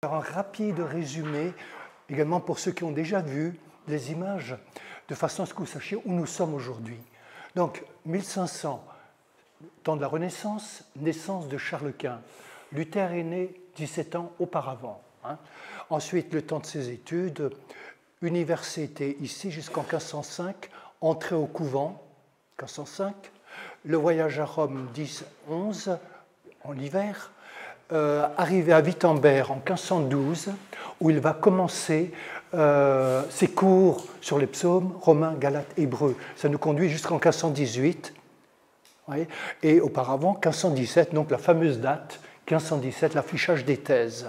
Un rapide résumé, également pour ceux qui ont déjà vu les images, de façon à ce que vous sachiez où nous sommes aujourd'hui. Donc, 1500, temps de la Renaissance, naissance de Charles Quint. Luther est né 17 ans auparavant. Ensuite, le temps de ses études, université ici jusqu'en 1505, entrée au couvent, 1505, le voyage à Rome 10-11, en hiver, arrivé à Wittenberg en 1512, où il va commencer ses cours sur les psaumes romains, galates, hébreux. Ça nous conduit jusqu'en 1518, oui, et auparavant 1517, donc la fameuse date, 1517, l'affichage des thèses.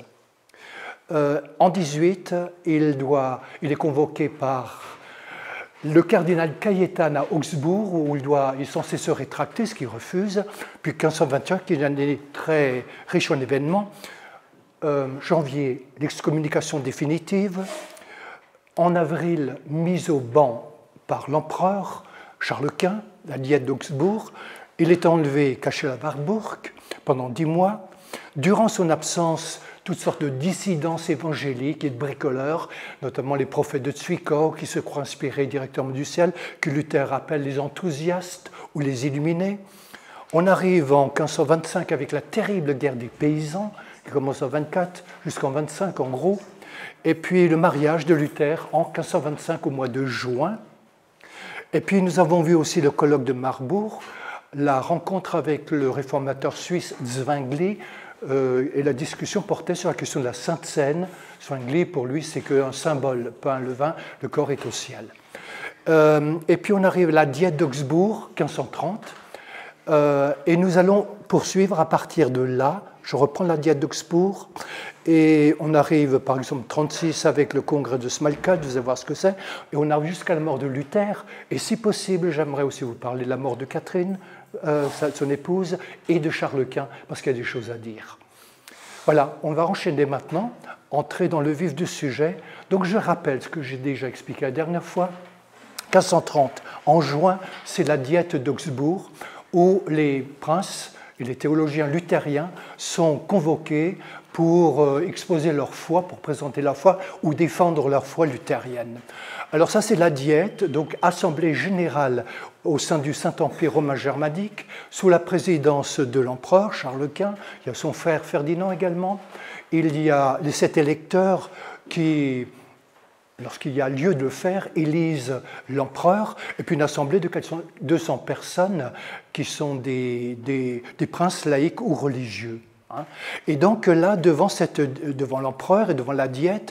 En 18, il est convoqué par le cardinal Cajetan à Augsbourg, où il est censé se rétracter, ce qu'il refuse, puis 1521, qui est une année très riche en événements. Janvier, l'excommunication définitive. En avril, mise au ban par l'empereur Charles Quint, la diète d'Augsbourg. Il est enlevé, caché à Warburg pendant 10 mois. Durant son absence, toutes sortes de dissidences évangéliques et de bricoleurs, notamment les prophètes de Zwickau qui se croient inspirés directement du ciel, que Luther appelle les enthousiastes ou les illuminés. On arrive en 1525 avec la terrible guerre des paysans, qui commence en 24 jusqu'en 25 en gros, et puis le mariage de Luther en 1525 au mois de juin. Et puis nous avons vu aussi le colloque de Marbourg, la rencontre avec le réformateur suisse Zwingli, et la discussion portait sur la question de la Sainte Seine. Zwingli, pour lui, c'est qu'un symbole, pas un levain, le corps est au ciel. Et puis on arrive à la diète d'Augsbourg, 1530, et nous allons poursuivre à partir de là. Je reprends la diète d'Augsbourg, et on arrive par exemple 36 avec le congrès de Smalcald, vous allez voir ce que c'est, et on arrive jusqu'à la mort de Luther, et si possible, j'aimerais aussi vous parler de la mort de Catherine, son épouse, et de Charles Quint, parce qu'il y a des choses à dire. Voilà, on va enchaîner maintenant, entrer dans le vif du sujet. Donc je rappelle ce que j'ai déjà expliqué la dernière fois. 1530, en juin, c'est la diète d'Augsbourg, où les princes et les théologiens luthériens sont convoqués pour exposer leur foi, pour présenter leur foi ou défendre leur foi luthérienne. Alors ça, c'est la diète, donc assemblée générale au sein du Saint-Empire romain germanique, sous la présidence de l'empereur Charles Quint. Il y a son frère Ferdinand également. Il y a les 7 électeurs qui, lorsqu'il y a lieu de le faire, élisent l'empereur, et puis une assemblée de 200 personnes qui sont des princes laïcs ou religieux. Et donc là, devant l'empereur et devant la diète,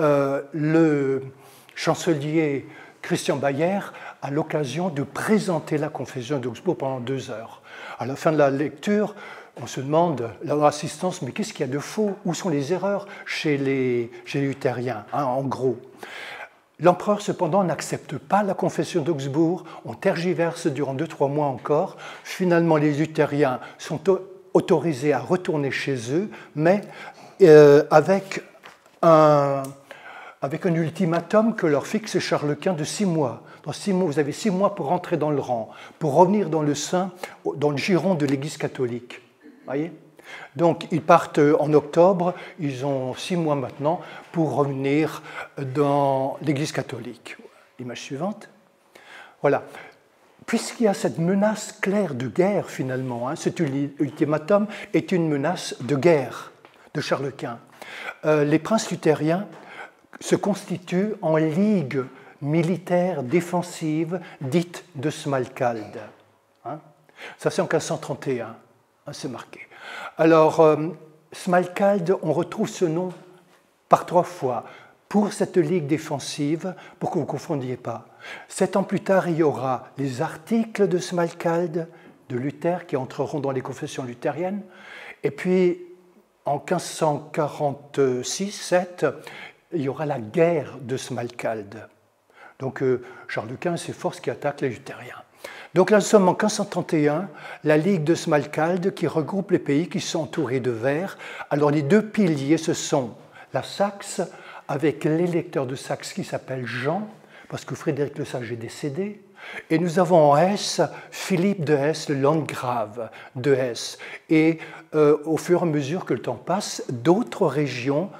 le chancelier Christian Bayer a l'occasion de présenter la confession d'Augsbourg pendant 2 heures. À la fin de la lecture, on se demande, l'assistance, mais qu'est-ce qu'il y a de faux? Où sont les erreurs chez les luthériens, en gros? L'empereur, cependant, n'accepte pas la confession d'Augsbourg. On tergiverse durant 2-3 mois encore. Finalement, les luthériens sont autorisés à retourner chez eux, mais avec un ultimatum que leur fixe Charles Quint de 6 mois. Dans 6 mois, vous avez 6 mois pour rentrer dans le rang, pour revenir dans le giron de l'Église catholique. Voyez ? Donc, ils partent en octobre, ils ont 6 mois maintenant pour revenir dans l'Église catholique. Image suivante. Voilà. Puisqu'il y a cette menace claire de guerre, finalement, cet ultimatum est une menace de guerre de Charles Quint. Les princes luthériens se constituent en ligue militaire défensive dite de Smalcald. Ça, c'est en 1531, c'est marqué. Alors, Smalcald, on retrouve ce nom par 3 fois pour cette ligue défensive, pour que vous ne confondiez pas. 7 ans plus tard, il y aura les articles de Smalcald, de Luther, qui entreront dans les confessions luthériennes. Et puis, en 1546-7, il y aura la guerre de Smalcald. Donc, Charles Quint et ses forces qui attaquent les luthériens. Donc là, nous sommes en 1531, la Ligue de Smalcald qui regroupe les pays qui sont entourés de verre. Alors les 2 piliers, ce sont la Saxe, avec l'électeur de Saxe qui s'appelle Jean, parce que Frédéric le Sage est décédé. Et nous avons en Hesse Philippe de Hesse, le landgrave de Hesse. Et au fur et à mesure que le temps passe, d'autres régions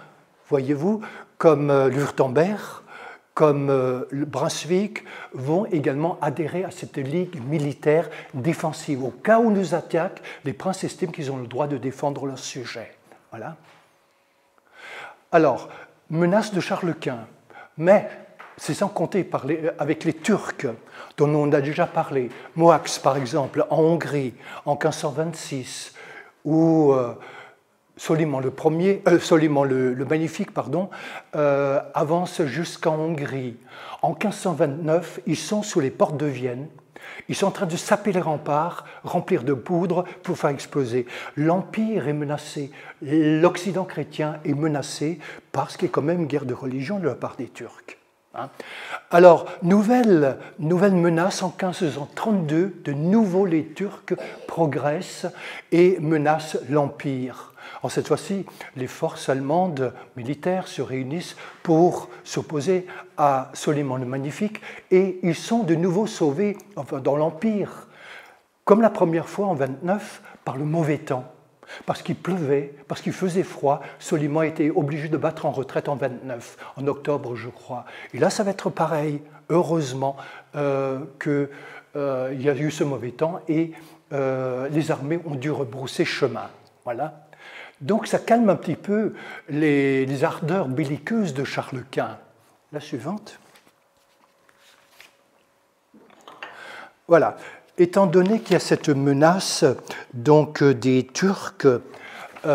voyez-vous, comme Lurtemberg, comme le Brunswick, vont également adhérer à cette ligue militaire défensive. Au cas où nous attaquent, les princes estiment qu'ils ont le droit de défendre leur sujet. Voilà. Alors, menace de Charles Quint, mais c'est sans compter avec les Turcs, dont on a déjà parlé. Moax, par exemple, en Hongrie, en 1526, ou Soliman le Magnifique avance jusqu'en Hongrie. En 1529, ils sont sous les portes de Vienne. Ils sont en train de saper les remparts, remplir de poudre pour faire exploser. L'Empire est menacé, l'Occident chrétien est menacé parce qu'il y a quand même une guerre de religion de la part des Turcs. Alors, nouvelle menace en 1532, de nouveau les Turcs progressent et menacent l'Empire. Alors, cette fois-ci, les forces allemandes militaires se réunissent pour s'opposer à Soliman le Magnifique et ils sont de nouveau sauvés dans l'Empire, comme la première fois en 29, par le mauvais temps. Parce qu'il pleuvait, parce qu'il faisait froid, Soliman a été obligé de battre en retraite en 29, en octobre, je crois. Et là, ça va être pareil. Heureusement qu'il y a eu ce mauvais temps et les armées ont dû rebrousser chemin. Voilà. Donc, ça calme un petit peu les ardeurs belliqueuses de Charles Quint. La suivante. Voilà. Étant donné qu'il y a cette menace donc, des Turcs, tout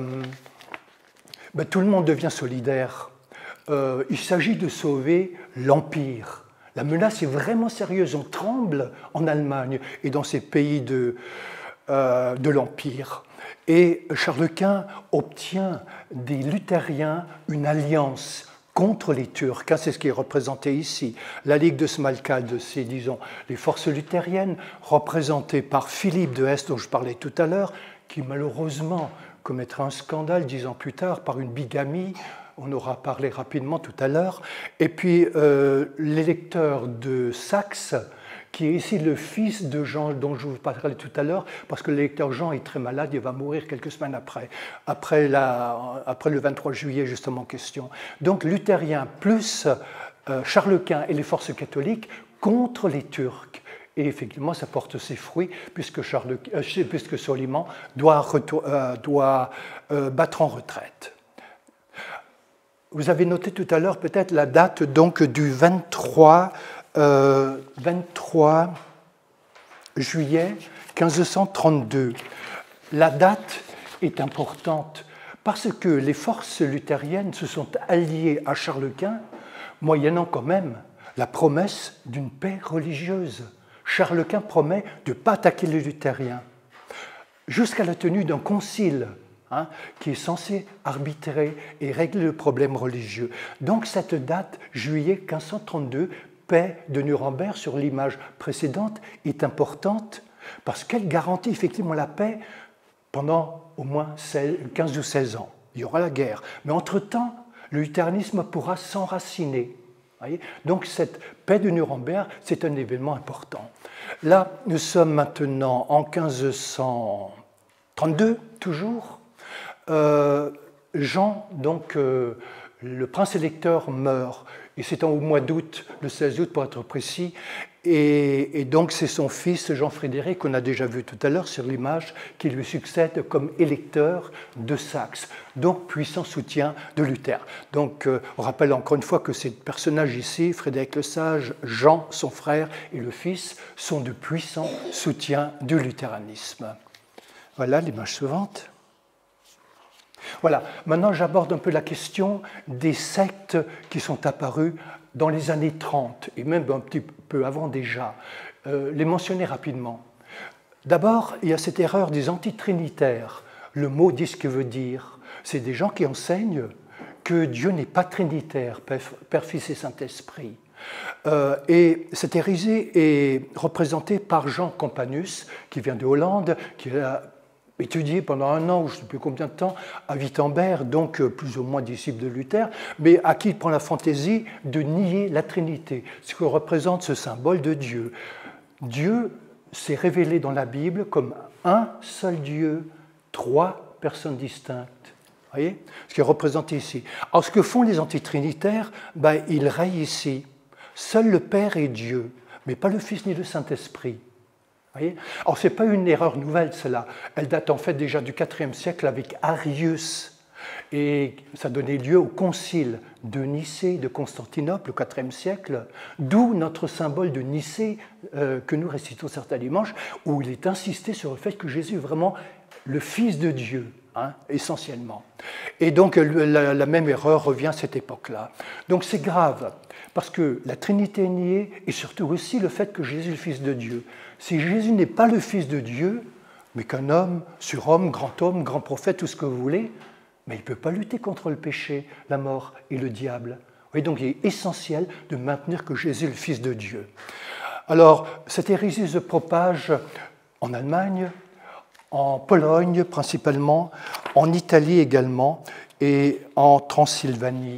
le monde devient solidaire. Il s'agit de sauver l'Empire. La menace est vraiment sérieuse. On tremble en Allemagne et dans ces pays de l'Empire. Et Charles Quint obtient des luthériens une alliance contre les Turcs, c'est ce qui est représenté ici. La Ligue de Smalkalde, c'est, disons, les forces luthériennes, représentées par Philippe de Hesse, dont je parlais tout à l'heure, qui malheureusement commettra un scandale 10 ans plus tard par une bigamie, on aura parlé rapidement tout à l'heure, et puis l'électeur de Saxe, qui est ici le fils de Jean, dont je vous parlerai tout à l'heure, parce que l'électeur Jean est très malade, il va mourir quelques semaines après le 23 juillet, justement, question. Donc, luthériens plus Charles Quint et les forces catholiques contre les Turcs. Et effectivement, ça porte ses fruits, puisque Soliman doit battre en retraite. Vous avez noté tout à l'heure peut-être la date donc, du 23 juillet 1532. La date est importante parce que les forces luthériennes se sont alliées à Charles Quint, moyennant quand même la promesse d'une paix religieuse. Charles Quint promet de ne pas attaquer les luthériens, jusqu'à la tenue d'un concile qui est censé arbitrer et régler le problème religieux. Donc cette date, juillet 1532, paix de Nuremberg sur l'image précédente est importante parce qu'elle garantit effectivement la paix pendant au moins 15 ou 16 ans. Il y aura la guerre. Mais entre-temps, le luthéranisme pourra s'enraciner. Donc cette paix de Nuremberg, c'est un événement important. Là, nous sommes maintenant en 1532, toujours. Jean, donc, le prince électeur meurt. Et c'est au mois d'août, le 16 août pour être précis, et donc c'est son fils Jean-Frédéric, qu'on a déjà vu tout à l'heure sur l'image, qui lui succède comme électeur de Saxe, donc puissant soutien de Luther. Donc on rappelle encore une fois que ces personnages ici, Frédéric le Sage, Jean, son frère, et le fils, sont de puissants soutiens du luthéranisme. Voilà l'image suivante. Voilà, maintenant j'aborde un peu la question des sectes qui sont apparues dans les années 30, et même un petit peu avant déjà. Les mentionner rapidement. D'abord, il y a cette erreur des antitrinitaires. Le mot dit ce qu'il veut dire. C'est des gens qui enseignent que Dieu n'est pas trinitaire, Père, Fils et Saint-Esprit. Et cette hérésie est représentée par Jean Campanus, qui vient de Hollande, qui a étudié pendant un an, ou je ne sais plus combien de temps, à Wittenberg, donc plus ou moins disciple de Luther, mais à qui il prend la fantaisie de nier la Trinité, ce que représente ce symbole de Dieu. Dieu s'est révélé dans la Bible comme un seul Dieu, trois personnes distinctes. Voyez ce qui est représenté ici. Alors, ce que font les antitrinitaires, ben, ils rayent ici. Seul le Père est Dieu, mais pas le Fils ni le Saint-Esprit. Alors, ce n'est pas une erreur nouvelle, cela. Elle date en fait déjà du IVe siècle avec Arius. Et ça donnait lieu au concile de Nicée, de Constantinople, au IVe siècle, d'où notre symbole de Nicée que nous récitons certains dimanches, où il est insisté sur le fait que Jésus est vraiment le Fils de Dieu, hein, essentiellement. Et donc la même erreur revient à cette époque-là. Donc c'est grave, parce que la Trinité est niée, et surtout aussi le fait que Jésus est le Fils de Dieu. Si Jésus n'est pas le Fils de Dieu, mais qu'un homme, surhomme, grand prophète, tout ce que vous voulez, mais il ne peut pas lutter contre le péché, la mort et le diable. Et donc il est essentiel de maintenir que Jésus est le Fils de Dieu. Alors, cette hérésie se propage en Allemagne, en Pologne principalement, en Italie également et en Transylvanie.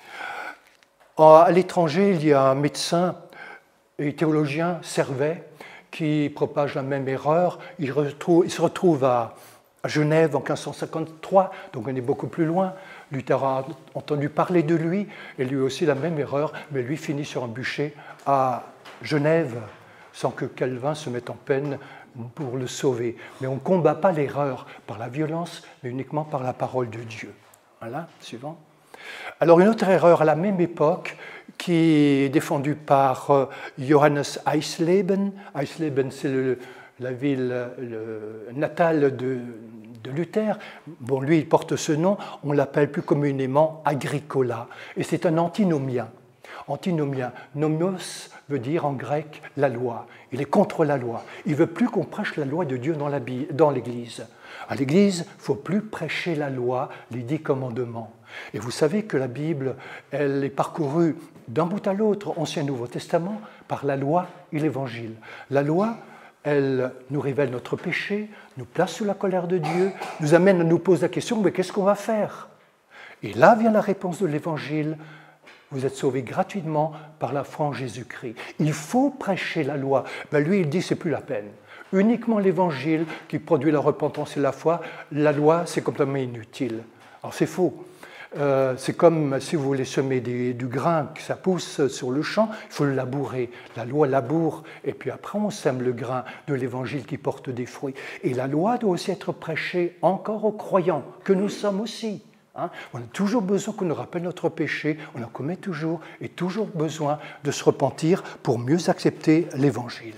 À l'étranger, il y a un médecin et théologien, Servet, qui propage la même erreur. Il se retrouve à Genève en 1553, donc on est beaucoup plus loin. Luther a entendu parler de lui, et lui aussi la même erreur, mais lui finit sur un bûcher à Genève, sans que Calvin se mette en peine pour le sauver. Mais on ne combat pas l'erreur par la violence, mais uniquement par la parole de Dieu. Voilà, suivant. Alors une autre erreur à la même époque, qui est défendue par Johannes Eisleben. Eisleben, c'est la ville natale de Luther. Bon, lui, il porte ce nom, on l'appelle plus communément Agricola, et c'est un antinomien. Antinomien, nomos veut dire en grec la loi. Il est contre la loi. Il ne veut plus qu'on prêche la loi de Dieu dans l'Église. À l'Église, il ne faut plus prêcher la loi, les 10 commandements. Et vous savez que la Bible, elle est parcourue d'un bout à l'autre, Ancien et Nouveau Testament, par la loi et l'Évangile. La loi, elle nous révèle notre péché, nous place sous la colère de Dieu, nous amène à nous poser la question, mais qu'est-ce qu'on va faire? Et là vient la réponse de l'Évangile. Vous êtes sauvés gratuitement par la foi en Jésus-Christ. Il faut prêcher la loi. Ben lui, il dit, c'est plus la peine. Uniquement l'Évangile qui produit la repentance et la foi. La loi, c'est complètement inutile. Alors c'est faux. C'est comme si vous voulez semer du grain, que ça pousse sur le champ, il faut le labourer. La loi laboure, et puis après on sème le grain de l'Évangile qui porte des fruits. Et la loi doit aussi être prêchée encore aux croyants, que nous sommes aussi. Hein, on a toujours besoin qu'on nous rappelle notre péché, on en commet toujours, et toujours besoin de se repentir pour mieux accepter l'Évangile.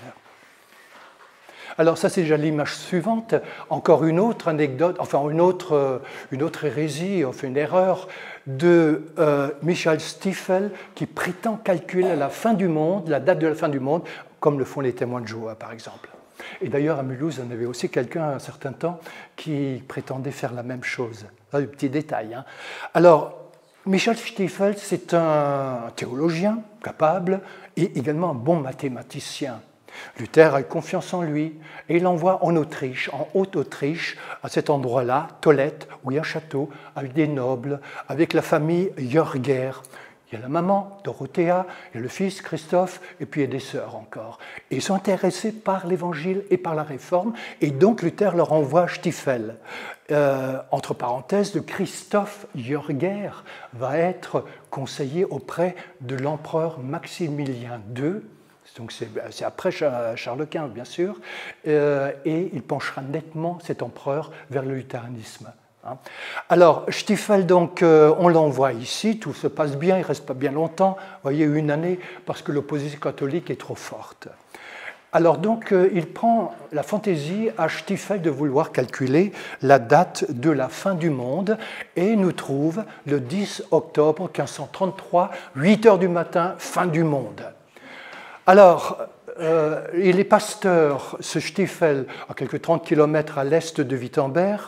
Alors ça c'est déjà l'image suivante, encore une autre anecdote, enfin une autre hérésie, enfin une erreur de Michael Stiefel qui prétend calculer la fin du monde, la date de la fin du monde, comme le font les témoins de Jéhovah par exemple. Et d'ailleurs, à Mulhouse, on avait aussi quelqu'un, un certain temps, qui prétendait faire la même chose. Un petit détail. Hein. Alors, Michael Stiefel, c'est un théologien capable et également un bon mathématicien. Luther a eu confiance en lui et il l'envoie en Autriche, en Haute-Autriche, à cet endroit-là, Tolette, où il y a un château, avec des nobles, avec la famille Jörger. Il y a la maman, Dorothea, il y a le fils, Christophe, et puis il y a des sœurs encore. Et ils sont intéressés par l'Évangile et par la Réforme, et donc Luther leur envoie Stiefel. Entre parenthèses, le Christophe Jörger va être conseiller auprès de l'empereur Maximilien II, donc c'est après Charles Quint, bien sûr, et il penchera nettement, cet empereur, vers le luthéranisme. Alors, Stiefel, donc, on l'envoie ici, tout se passe bien, il ne reste pas bien longtemps, vous voyez, une année, parce que l'opposition catholique est trop forte. Alors donc, il prend la fantaisie à Stiefel de vouloir calculer la date de la fin du monde, et nous trouve le 10 octobre 1533, 8 heures du matin, fin du monde. Alors, il est pasteur, ce Stiefel, à quelques 30 km à l'est de Wittenberg.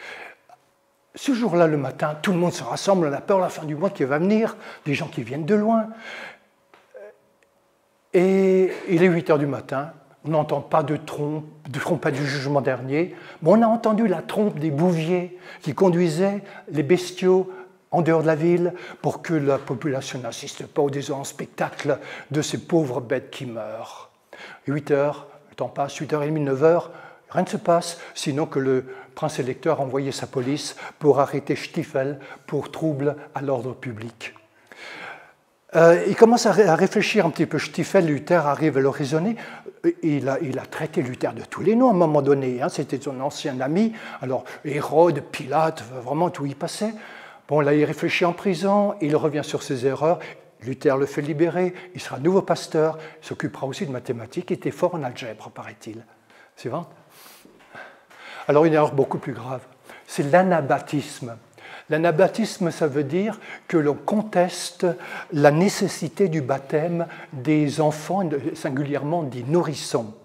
Ce jour-là, le matin, tout le monde se rassemble, on a peur de la fin du mois qui va venir, des gens qui viennent de loin. Et il est 8 heures du matin, on n'entend pas de trompette du jugement dernier, mais on a entendu la trompe des bouviers qui conduisaient les bestiaux en dehors de la ville pour que la population n'assiste pas au désolant spectacle de ces pauvres bêtes qui meurent. 8 heures, le temps passe, 8h30, 9h, rien ne se passe, sinon que prince électeur a envoyé sa police pour arrêter Stiefel pour trouble à l'ordre public. Il commence à réfléchir un petit peu. Stiefel, Luther arrive à le raisonner. Il a traité Luther de tous les noms à un moment donné. Hein. C'était son ancien ami. Alors, Hérode, Pilate, vraiment tout y passait. Bon, là, il réfléchit en prison. Il revient sur ses erreurs. Luther le fait libérer. Il sera nouveau pasteur. Il s'occupera aussi de mathématiques. Il était fort en algèbre, paraît-il. Suivant. Alors, une erreur beaucoup plus grave. C'est l'anabaptisme. L'anabaptisme, ça veut dire que l'on conteste la nécessité du baptême des enfants, singulièrement des nourrissons.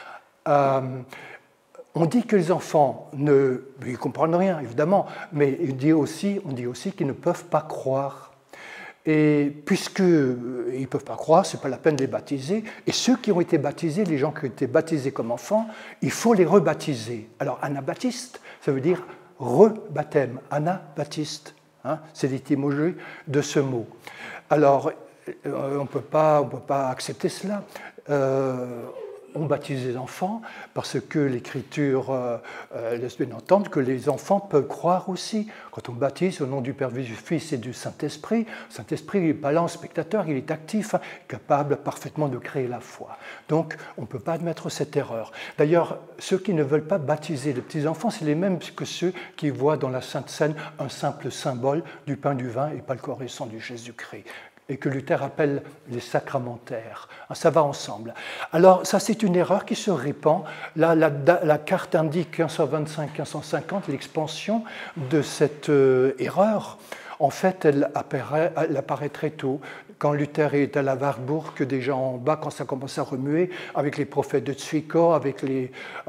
On dit que les enfants ne comprennent rien, évidemment, mais on dit aussi qu'ils ne peuvent pas croire. Et puisqu'ils ne peuvent pas croire, ce n'est pas la peine de les baptiser. Et ceux qui ont été baptisés, les gens qui ont été baptisés comme enfants, il faut les rebaptiser. Alors, anabaptiste, ça veut dire rebaptême, anabaptiste, hein, c'est l'étymologie de ce mot. Alors, on ne peut pas accepter cela. On baptise les enfants parce que l'Écriture laisse bien entendre que les enfants peuvent croire aussi. Quand on baptise au nom du Père, du Fils et du Saint-Esprit, le Saint-Esprit n'est pas là en spectateur, il est actif, capable parfaitement de créer la foi. Donc, on ne peut pas admettre cette erreur. D'ailleurs, ceux qui ne veulent pas baptiser les petits-enfants, c'est les mêmes que ceux qui voient dans la Sainte Seine un simple symbole du pain, du vin et pas le corps et le sang du Jésus-Christ, et que Luther appelle les sacramentaires. Ça va ensemble. Alors, ça, c'est une erreur qui se répand. Là, la carte indique 1525-1550, l'expansion de cette erreur. En fait, elle apparaît très tôt. Quand Luther est à la Warburg, déjà en bas, quand ça commence à remuer, avec les prophètes de Zwickau, avec les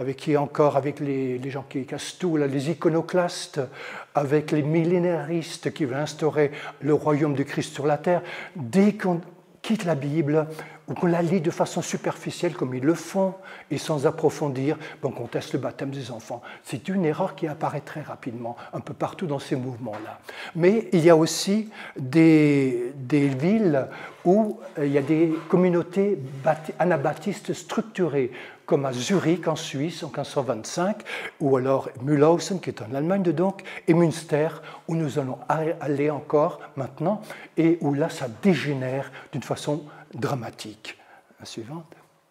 gens qui cassent tout, là, les iconoclastes, avec les millénaristes qui veulent instaurer le royaume du Christ sur la terre. Dès qu'on quitte la Bible, ou qu'on la lit de façon superficielle comme ils le font, et sans approfondir, on conteste le baptême des enfants. C'est une erreur qui apparaît très rapidement, un peu partout dans ces mouvements-là. Mais il y a aussi des villes où il y a des communautés anabaptistes structurées, comme à Zurich en Suisse en 1525, ou alors Mühlhausen qui est en Allemagne donc, et Münster où nous allons aller encore maintenant, et où là ça dégénère d'une façon dramatique. La suivante.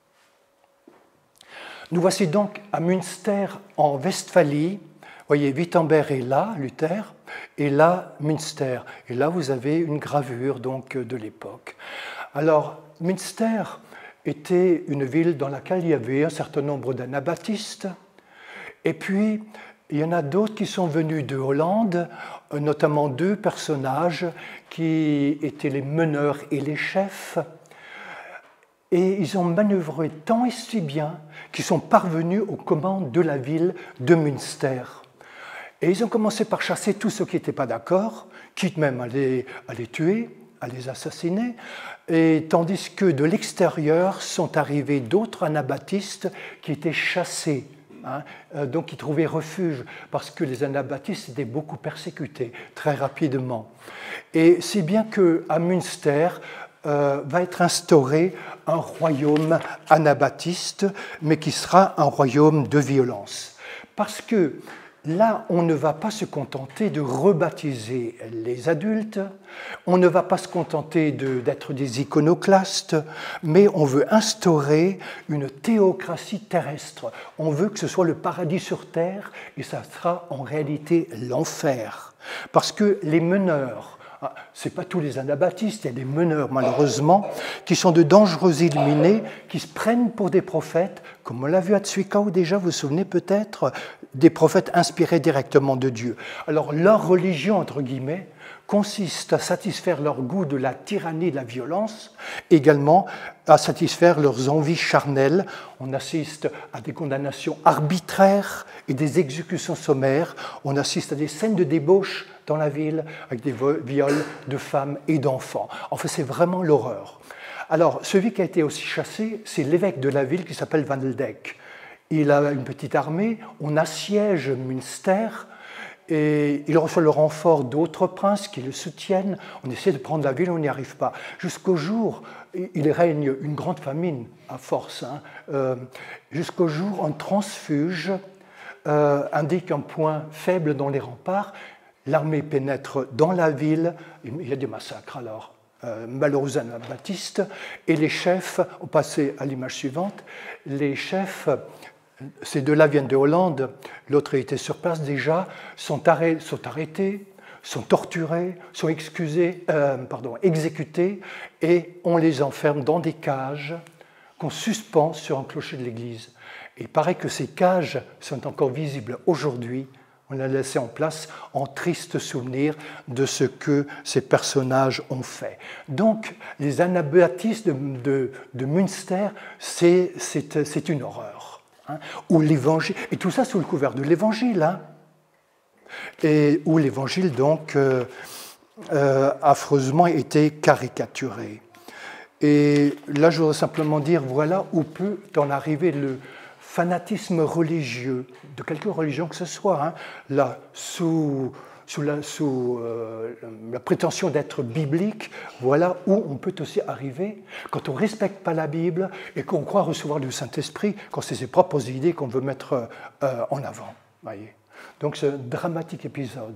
Nous voici donc à Münster en Westphalie. Vous voyez, Wittenberg est là, Luther, et là, Münster. Et là, vous avez une gravure donc, de l'époque. Alors, Münster était une ville dans laquelle il y avait un certain nombre d'anabaptistes. Et puis, il y en a d'autres qui sont venus de Hollande, notamment deux personnages qui étaient les meneurs et les chefs. Et ils ont manœuvré tant et si bien qu'ils sont parvenus aux commandes de la ville de Münster. Et ils ont commencé par chasser tous ceux qui n'étaient pas d'accord, quitte même à les tuer, à les assassiner, et tandis que de l'extérieur sont arrivés d'autres anabaptistes qui étaient chassés, donc qui trouvaient refuge, parce que les anabaptistes étaient beaucoup persécutés très rapidement. Et si bien qu'à Münster va être instauré un royaume anabaptiste, mais qui sera un royaume de violence. Parce que là, on ne va pas se contenter de rebaptiser les adultes, on ne va pas se contenter d'être des iconoclastes, mais on veut instaurer une théocratie terrestre. On veut que ce soit le paradis sur terre, et ça sera en réalité l'enfer. Parce que les meneurs, ce n'est pas tous les anabaptistes, il y a des meneurs malheureusement, qui sont de dangereux illuminés, qui se prennent pour des prophètes, comme on l'a vu à Zwickau déjà, vous vous souvenez peut-être, des prophètes inspirés directement de Dieu. Alors leur religion, entre guillemets, consiste à satisfaire leur goût de la tyrannie et de la violence, également à satisfaire leurs envies charnelles. On assiste à des condamnations arbitraires et des exécutions sommaires. On assiste à des scènes de débauche dans la ville, avec des viols de femmes et d'enfants. Enfin, c'est vraiment l'horreur. Alors, celui qui a été aussi chassé, c'est l'évêque de la ville qui s'appelle Van Dijk. Il a une petite armée, on assiège Münster, et il reçoit le renfort d'autres princes qui le soutiennent. On essaie de prendre la ville, on n'y arrive pas. Jusqu'au jour, il règne une grande famine à force, jusqu'au jour, un transfuge indique un point faible dans les remparts. L'armée pénètre dans la ville, il y a des massacres alors, malheureusement anabaptistes, et les chefs, on passe à l'image suivante, les chefs, ces deux-là viennent de Hollande, l'autre était sur place déjà, sont arrêtés, sont torturés, sont exécutés, et on les enferme dans des cages qu'on suspend sur un clocher de l'église. Et il paraît que ces cages sont encore visibles aujourd'hui. On les a laissées en place en triste souvenir de ce que ces personnages ont fait. Donc, les anabaptistes de Münster, c'est une horreur. Hein, où l'évangile, et tout ça sous le couvert de l'évangile, hein, et où l'évangile, donc, affreusement était caricaturé. Et là, je voudrais simplement dire, voilà où peut en arriver le fanatisme religieux, de quelque religion que ce soit, hein, là, sous la prétention d'être biblique, voilà où on peut aussi arriver quand on ne respecte pas la Bible et qu'on croit recevoir du Saint-Esprit, quand c'est ses propres idées qu'on veut mettre en avant. Voyez. Donc c'est un dramatique épisode.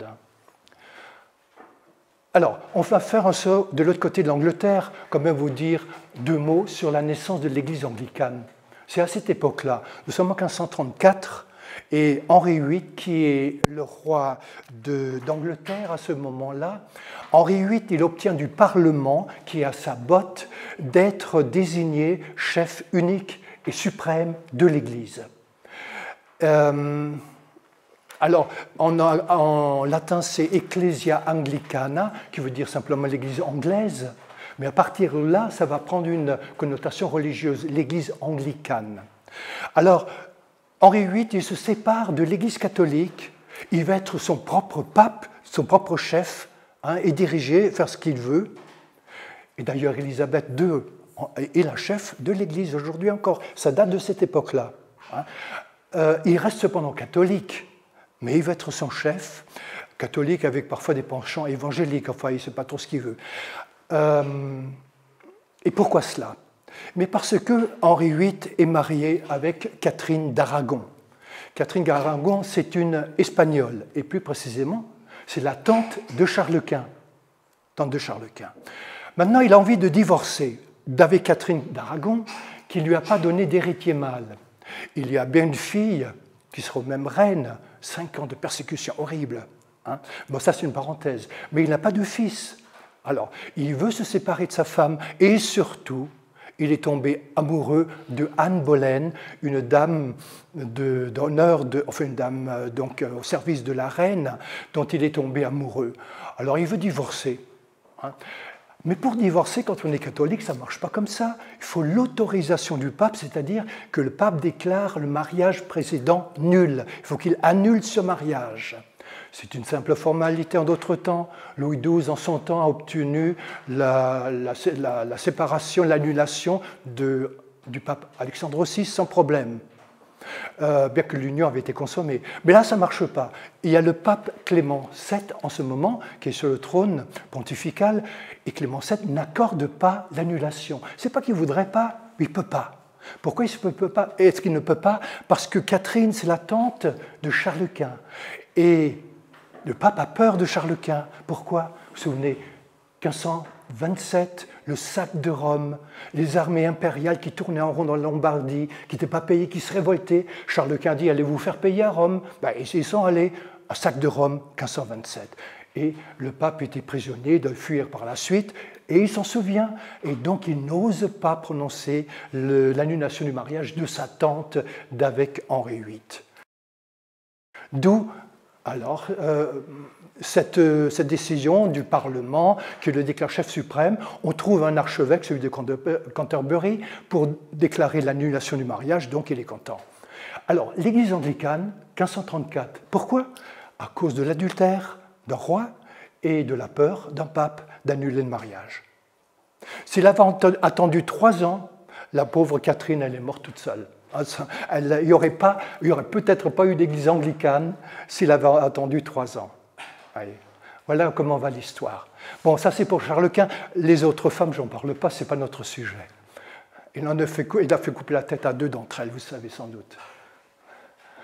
Alors, on va faire un saut de l'autre côté de l'Angleterre, quand même vous dire deux mots sur la naissance de l'Église anglicane. C'est à cette époque-là, nous sommes en 1534, et Henri VIII, qui est le roi d'Angleterre à ce moment-là, Henri VIII, il obtient du Parlement, qui est à sa botte, d'être désigné chef unique et suprême de l'Église. Alors, en latin, c'est Ecclesia Anglicana, qui veut dire simplement l'Église anglaise, mais à partir de là, ça va prendre une connotation religieuse, l'Église anglicane. Alors, Henri VIII, il se sépare de l'Église catholique, il va être son propre pape, son propre chef, hein, et diriger, faire ce qu'il veut. Et d'ailleurs, Élisabeth II est la chef de l'Église aujourd'hui encore, ça date de cette époque-là. Hein. Il reste cependant catholique, mais il va être son chef, catholique avec parfois des penchants évangéliques, enfin, il ne sait pas trop ce qu'il veut. Et pourquoi cela? Mais parce que Henri VIII est marié avec Catherine d'Aragon. Catherine d'Aragon, c'est une Espagnole, et plus précisément, c'est la tante de Charles Quint. Tante de Charles Quint. Maintenant, il a envie de divorcer d'avec Catherine d'Aragon, qui ne lui a pas donné d'héritier mâle. Il y a bien une fille qui sera même reine, 5 ans de persécution horrible. Hein. Bon, ça c'est une parenthèse. Mais il n'a pas de fils. Alors, il veut se séparer de sa femme et surtout, il est tombé amoureux de Anne Boleyn, une dame d'honneur, enfin une dame donc, au service de la reine, dont il est tombé amoureux. Alors, il veut divorcer. Hein. Mais pour divorcer, quand on est catholique, ça ne marche pas comme ça. Il faut l'autorisation du pape, c'est-à-dire que le pape déclare le mariage précédent nul. Il faut qu'il annule ce mariage. C'est une simple formalité en d'autres temps. Louis XII, en son temps, a obtenu la séparation, l'annulation du pape Alexandre VI sans problème, bien que l'union avait été consommée. Mais là, ça ne marche pas. Il y a le pape Clément VII en ce moment, qui est sur le trône pontifical, et Clément VII n'accorde pas l'annulation. Ce n'est pas qu'il ne voudrait pas, mais il ne peut pas. Pourquoi il ne peut pas? Est-ce qu'il ne peut pas? Parce que Catherine, c'est la tante de Charles Quint. Et le pape a peur de Charles Quint. Pourquoi? Vous vous souvenez, 1527, le sac de Rome, les armées impériales qui tournaient en rond dans la Lombardie, qui n'étaient pas payées, qui se révoltaient. Charles Quint dit, allez vous faire payer à Rome. Ben, ils sont allés à sac de Rome, 1527. Et le pape était prisonnier, il doit fuir par la suite, et il s'en souvient. Et donc il n'ose pas prononcer l'annulation du mariage de sa tante d'avec Henri VIII. D'où alors cette décision du Parlement qui le déclare chef suprême. On trouve un archevêque, celui de Canterbury, pour déclarer l'annulation du mariage, donc il est content. Alors, l'Église anglicane, 1534, pourquoi? À cause de l'adultère d'un roi et de la peur d'un pape d'annuler le mariage. S'il avait attendu 3 ans, la pauvre Catherine, elle est morte toute seule. Il n'y aurait peut-être pas eu d'église anglicane s'il avait attendu 3 ans. Allez. Voilà comment va l'histoire. Bon, ça c'est pour Charles Quint. Les autres femmes, je n'en parle pas, ce n'est pas notre sujet. Il a fait couper la tête à 2 d'entre elles, vous savez sans doute.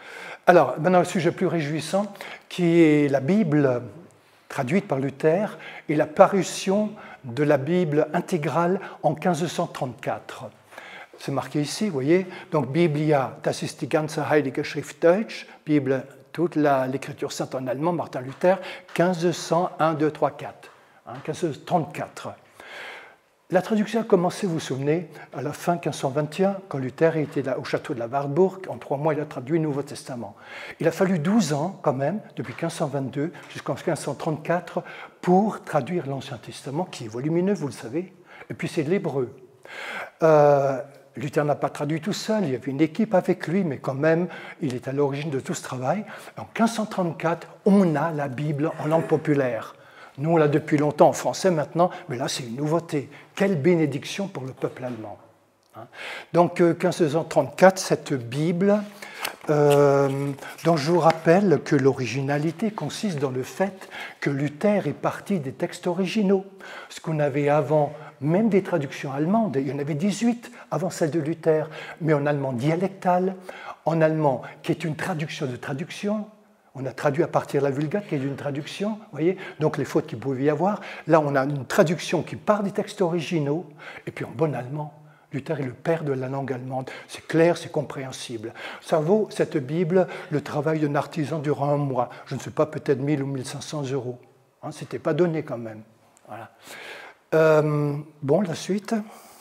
Alors, maintenant, le sujet plus réjouissant, qui est la Bible traduite par Luther et la parution de la Bible intégrale en 1534. C'est marqué ici, vous voyez. Donc, Biblia, das ist die ganze Heilige Schrift Deutsch, Bible, toute l'écriture sainte en allemand, Martin Luther, 1501, 2, 3, 4, 1534. La traduction a commencé, vous vous souvenez, à la fin 1521, quand Luther était au château de la Wartburg. En 3 mois, il a traduit le Nouveau Testament. Il a fallu 12 ans, quand même, depuis 1522 jusqu'en 1534, pour traduire l'Ancien Testament, qui est volumineux, vous le savez, et puis c'est de l'hébreu. Luther n'a pas traduit tout seul, il y avait une équipe avec lui, mais quand même, il est à l'origine de tout ce travail. En 1534, on a la Bible en langue populaire. Nous, on l'a depuis longtemps en français maintenant, mais là, c'est une nouveauté. Quelle bénédiction pour le peuple allemand. Donc, 1534, cette Bible, dont je vous rappelle que l'originalité consiste dans le fait que Luther est parti des textes originaux. Ce qu'on avait avant, même des traductions allemandes, il y en avait 18 avant celle de Luther, mais en allemand dialectal, en allemand qui est une traduction de traduction. On a traduit à partir de la Vulgate, qui est une traduction, vous voyez, donc les fautes qu'il pouvait y avoir. Là, on a une traduction qui part des textes originaux, et puis en bon allemand. Luther est le père de la langue allemande. C'est clair, c'est compréhensible. Ça vaut, cette Bible, le travail d'un artisan durant un mois. Je ne sais pas, peut-être 1000 ou 1500 euros. Hein, ce n'était pas donné quand même. Voilà. Bon, la suite.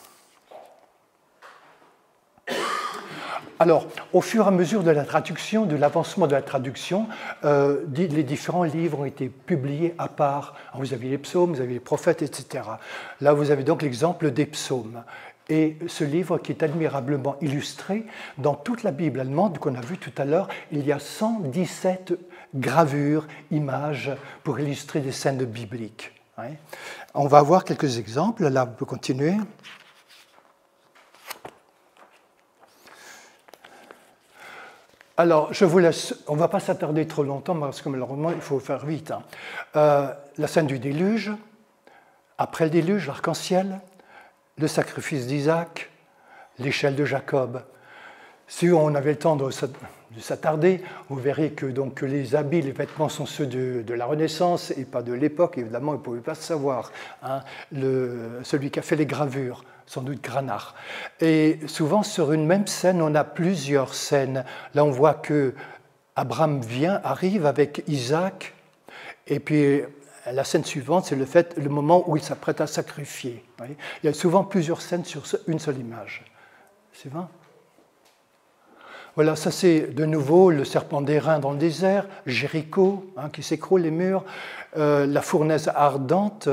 Alors, au fur et à mesure de la traduction, de l'avancement de la traduction, les différents livres ont été publiés à part. Alors, vous aviez les psaumes, vous aviez les prophètes, etc. Là, vous avez donc l'exemple des psaumes. Et ce livre qui est admirablement illustré, dans toute la Bible allemande qu'on a vue tout à l'heure, il y a 117 gravures, images pour illustrer des scènes bibliques. On va voir quelques exemples. Là, on peut continuer. Alors, je vous laisse, on ne va pas s'attarder trop longtemps parce que malheureusement, il faut faire vite. La scène du déluge, après le déluge, l'arc-en-ciel, le sacrifice d'Isaac, l'échelle de Jacob. Si on avait le temps de s'attarder, vous verrez que donc, les habits, les vêtements sont ceux de la Renaissance et pas de l'époque. Évidemment, vous ne pouvez pas savoir. Hein, celui qui a fait les gravures, sans doute Granach. Et souvent, sur une même scène, on a plusieurs scènes. Là, on voit que Abraham arrive avec Isaac, et puis la scène suivante, c'est le moment où il s'apprête à sacrifier. Il y a souvent plusieurs scènes sur une seule image. C'est vrai ? Voilà, ça c'est de nouveau le serpent d'airain dans le désert, Jéricho, qui s'écroule les murs, la fournaise ardente,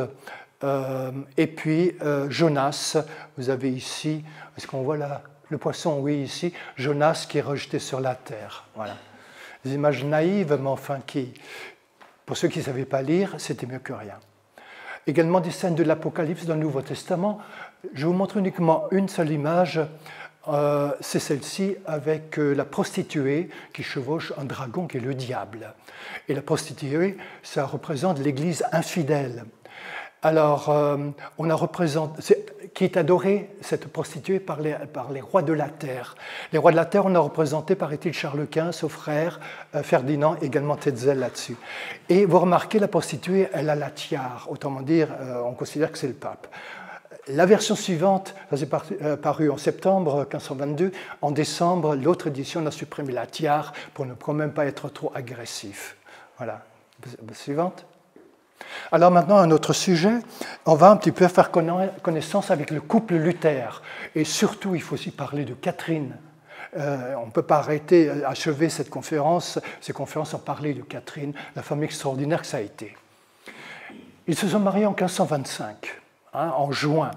et puis Jonas, vous avez ici, est-ce qu'on voit là le poisson, oui, ici, Jonas qui est rejeté sur la terre. Voilà. Des images naïves, mais enfin qui, pour ceux qui ne savaient pas lire, c'était mieux que rien. Également des scènes de l'Apocalypse dans le Nouveau Testament. Je vous montre uniquement une seule image. C'est celle-ci avec la prostituée qui chevauche un dragon qui est le diable. Et la prostituée, ça représente l'Église infidèle. Alors, on a représenté, qui est adorée, cette prostituée, par les rois de la terre. Les rois de la terre, on a représenté, paraît-il, Charles Quint, son frère, Ferdinand, également Tetzel là-dessus. Et vous remarquez, la prostituée, elle a la tiare, autrement dire, on considère que c'est le pape. La version suivante, ça s'est paru en septembre 1522. En décembre, l'autre édition a supprimé la tiare pour ne quand même pas être trop agressif. Voilà. Suivante. Alors maintenant, un autre sujet. On va un petit peu faire connaissance avec le couple Luther. Et surtout, il faut aussi parler de Catherine. On ne peut pas achever cette conférence, ces conférences sans parler de Catherine, la femme extraordinaire que ça a été. Ils se sont mariés en 1525. En juin.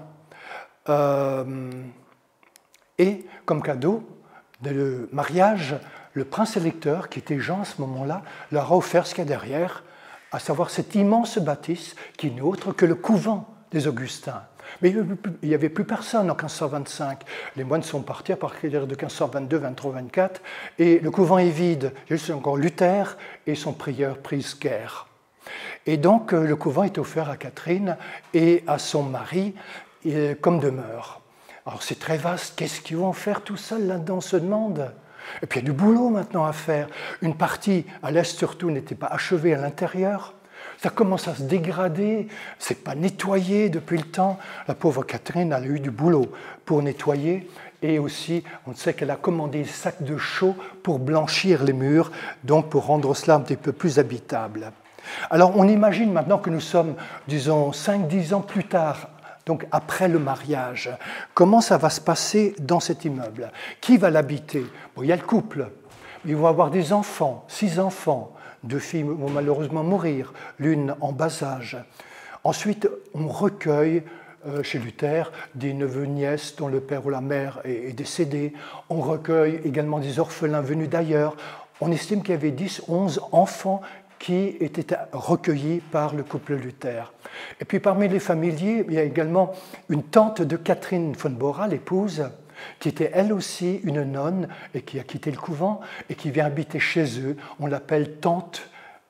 Et comme cadeau de mariage, le prince électeur, qui était Jean à ce moment-là, leur a offert ce qu'il y a derrière, à savoir cet immense bâtisse qui n'est autre que le couvent des Augustins. Mais il n'y avait plus personne en 1525. Les moines sont partis à partir de 1522, 23, 24, et le couvent est vide. Il y a juste encore Luther et son prieur Priesker. Et donc, le couvent est offert à Catherine et à son mari comme demeure. Alors, c'est très vaste. Qu'est-ce qu'ils vont faire tout seuls là-dedans, on se demande. Et puis il y a du boulot maintenant à faire. Une partie, à l'est surtout, n'était pas achevée à l'intérieur. Ça commence à se dégrader, c'est pas nettoyé depuis le temps. La pauvre Catherine, elle a eu du boulot pour nettoyer. Et aussi, on sait qu'elle a commandé des sacs de chaux pour blanchir les murs, donc pour rendre cela un petit peu plus habitable. Alors on imagine maintenant que nous sommes, disons, 5-10 ans plus tard, donc après le mariage. Comment ça va se passer dans cet immeuble? Qui va l'habiter? Bon, il y a le couple, ils vont avoir des enfants, 6 enfants. 2 filles vont malheureusement mourir, l'une en bas âge. Ensuite, on recueille chez Luther des neveux-nièces dont le père ou la mère est décédé. On recueille également des orphelins venus d'ailleurs. On estime qu'il y avait 10-11 enfants qui étaient recueillis par le couple Luther. Et puis parmi les familiers, il y a également une tante de Catherine von Bora, l'épouse, qui était elle aussi une nonne et qui a quitté le couvent et qui vient habiter chez eux. On l'appelle tante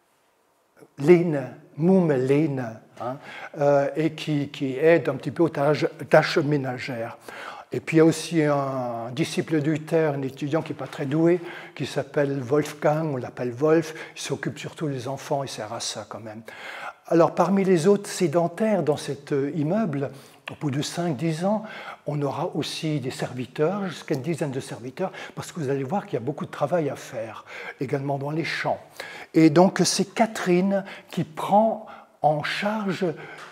Lene, Mumme Lene, et qui aide un petit peu aux tâches ménagères. Et puis il y a aussi un disciple de Luther, un étudiant qui n'est pas très doué, qui s'appelle Wolfgang, on l'appelle Wolf, il s'occupe surtout des enfants, il sert à ça quand même. Alors parmi les autres sédentaires dans cet immeuble, au bout de 5-10 ans, on aura aussi des serviteurs, jusqu'à une dizaine de serviteurs, parce que vous allez voir qu'il y a beaucoup de travail à faire, également dans les champs. Et donc c'est Catherine qui prend en charge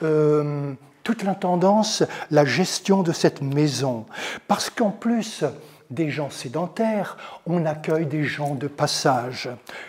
toute l'intendance, la gestion de cette maison. Parce qu'en plus des gens sédentaires, on accueille des gens de passage,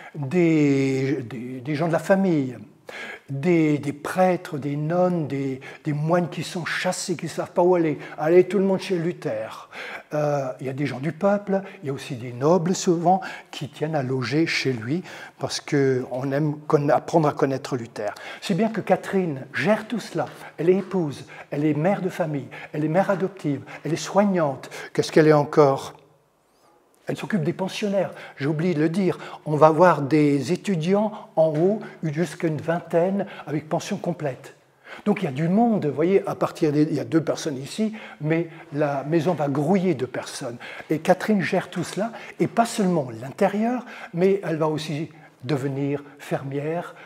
des gens de la famille, des prêtres, des nonnes, des moines qui sont chassés, qui ne savent pas où aller. Allez, tout le monde chez Luther. Il y a des gens du peuple, il y a aussi des nobles souvent qui tiennent à loger chez lui parce qu'on aime apprendre à connaître Luther. C'est bien que Catherine gère tout cela. Elle est épouse, elle est mère de famille, elle est mère adoptive, elle est soignante. Qu'est-ce qu'elle est encore ? Elle s'occupe des pensionnaires, j'ai oublié de le dire. On va avoir des étudiants en haut, jusqu'à une vingtaine, avec pension complète. Donc il y a du monde, vous voyez, il y a 2 personnes ici, mais la maison va grouiller de personnes. Et Catherine gère tout cela, et pas seulement l'intérieur, mais elle va aussi devenir fermière,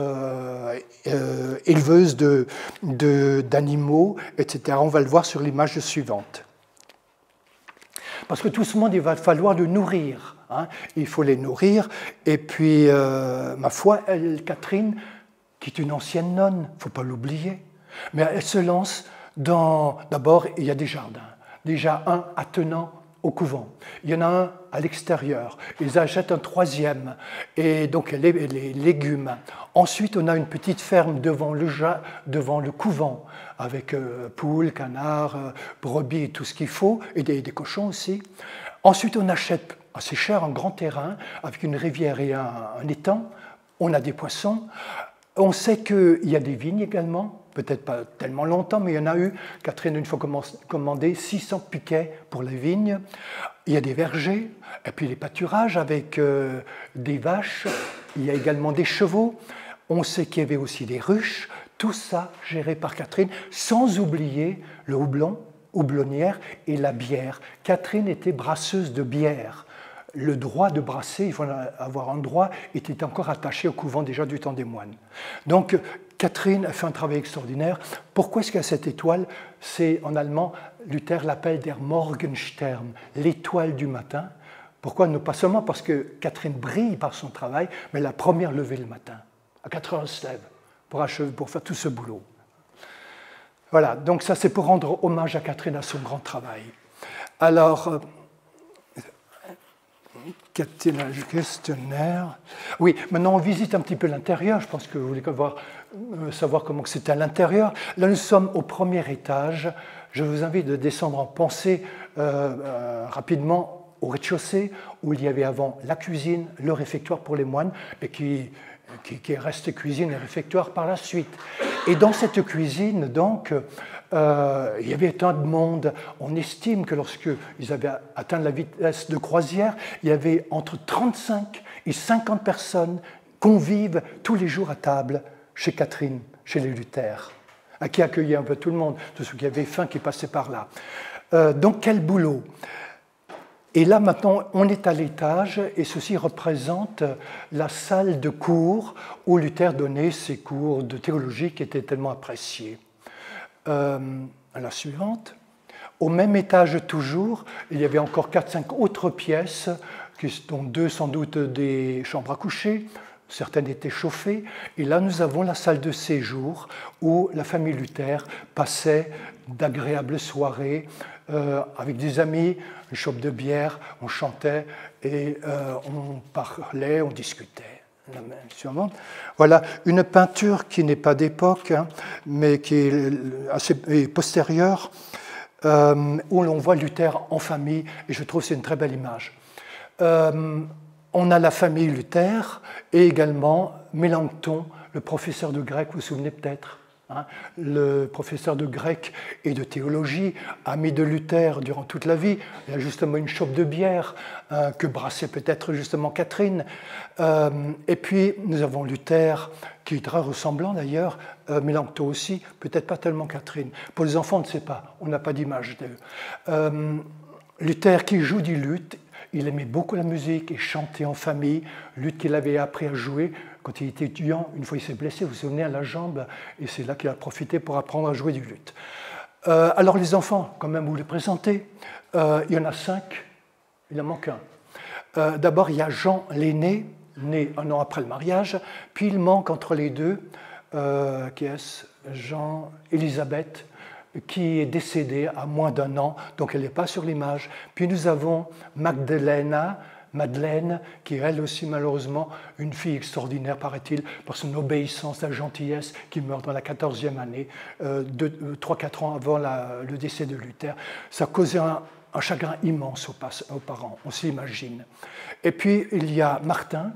éleveuse d'animaux, etc. On va le voir sur l'image suivante. Parce que tout ce monde, il va falloir le nourrir. Il faut les nourrir. Et puis, ma foi, Catherine, qui est une ancienne nonne, il ne faut pas l'oublier, mais elle se lance dans... D'abord, il y a des jardins. Déjà un attenant au couvent. Il y en a un à l'extérieur. Ils achètent un 3e. Et donc, les légumes. Ensuite, on a une petite ferme devant le couvent, avec poules, canards, brebis et tout ce qu'il faut, et des cochons aussi. Ensuite, on achète assez cher un grand terrain, avec une rivière et un étang. On a des poissons. On sait qu'il y a des vignes également, peut-être pas tellement longtemps, mais il y en a eu. Catherine a une fois commandé 600 piquets pour les vignes. Il y a des vergers, et puis les pâturages avec des vaches. Il y a également des chevaux. On sait qu'il y avait aussi des ruches. Tout ça géré par Catherine, sans oublier le houblon, houblonnière et la bière. Catherine était brasseuse de bière. Le droit de brasser, il faut avoir un droit, était encore attaché au couvent déjà du temps des moines. Donc Catherine a fait un travail extraordinaire. Pourquoi est-ce qu'il y a cette étoile? C'est en allemand, Luther l'appelle der Morgenstern, l'étoile du matin. Pourquoi? Pas seulement parce que Catherine brille par son travail, mais la première levée le matin. À 4 heures, elle se lève pour faire tout ce boulot. Voilà, donc ça c'est pour rendre hommage à Catherine, à son grand travail. Alors, questionnaire. Oui, maintenant on visite un petit peu l'intérieur. Je pense que vous voulez savoir comment c'était à l'intérieur. Là, nous sommes au 1er étage. Je vous invite de descendre en pensée rapidement au rez-de-chaussée, où il y avait avant la cuisine, le réfectoire pour les moines, et qui est resté cuisine et réfectoire par la suite. Et dans cette cuisine, donc, il y avait tant de monde. On estime que lorsqu'ils avaient atteint la vitesse de croisière, il y avait entre 35 et 50 personnes convives tous les jours à table chez Catherine, chez les Luther, qui accueillaient un peu tout le monde, tous ceux qui avaient faim qui passaient par là. Donc quel boulot! Et là, maintenant, on est à l'étage, et ceci représente la salle de cours où Luther donnait ses cours de théologie qui étaient tellement appréciés. À la suivante. Au même étage toujours, il y avait encore 4-5 autres pièces, dont 2 sans doute des chambres à coucher, certaines étaient chauffées, et là nous avons la salle de séjour où la famille Luther passait d'agréables soirées avec des amis, une chope de bière, on chantait et on parlait, on discutait. Voilà une peinture qui n'est pas d'époque, hein, mais qui est assez postérieure, où l'on voit Luther en famille, et je trouve que c'est une très belle image. On a la famille Luther et également Mélenchon, le professeur de grec, vous vous souvenez peut-être, hein, le professeur de grec et de théologie, ami de Luther durant toute la vie. Il y a justement une chope de bière que brassait peut-être justement Catherine. Et puis nous avons Luther, qui est très ressemblant d'ailleurs, Mélenchon aussi, peut-être pas tellement Catherine. Pour les enfants, on ne sait pas, on n'a pas d'image d'eux. Luther qui joue du luth. Il aimait beaucoup la musique et chanter en famille, luth qu'il avait appris à jouer quand il était étudiant. Une fois, il s'est blessé, vous vous souvenez, à la jambe, et c'est là qu'il a profité pour apprendre à jouer du luth. Alors les enfants, quand même, vous les présentez. Il y en a 5, il en manque un. D'abord, il y a Jean l'aîné, né un an après le mariage, puis il manque entre les deux, qui est Jean, Élisabeth, qui est décédée à moins d'1 an, donc elle n'est pas sur l'image. Puis nous avons Madeleine, qui est elle aussi malheureusement une fille extraordinaire, paraît-il, par son obéissance, sa gentillesse, qui meurt dans la 14e année, 3-4 ans avant le décès de Luther. Ça causait un chagrin immense aux parents, on s'imagine. Et puis il y a Martin,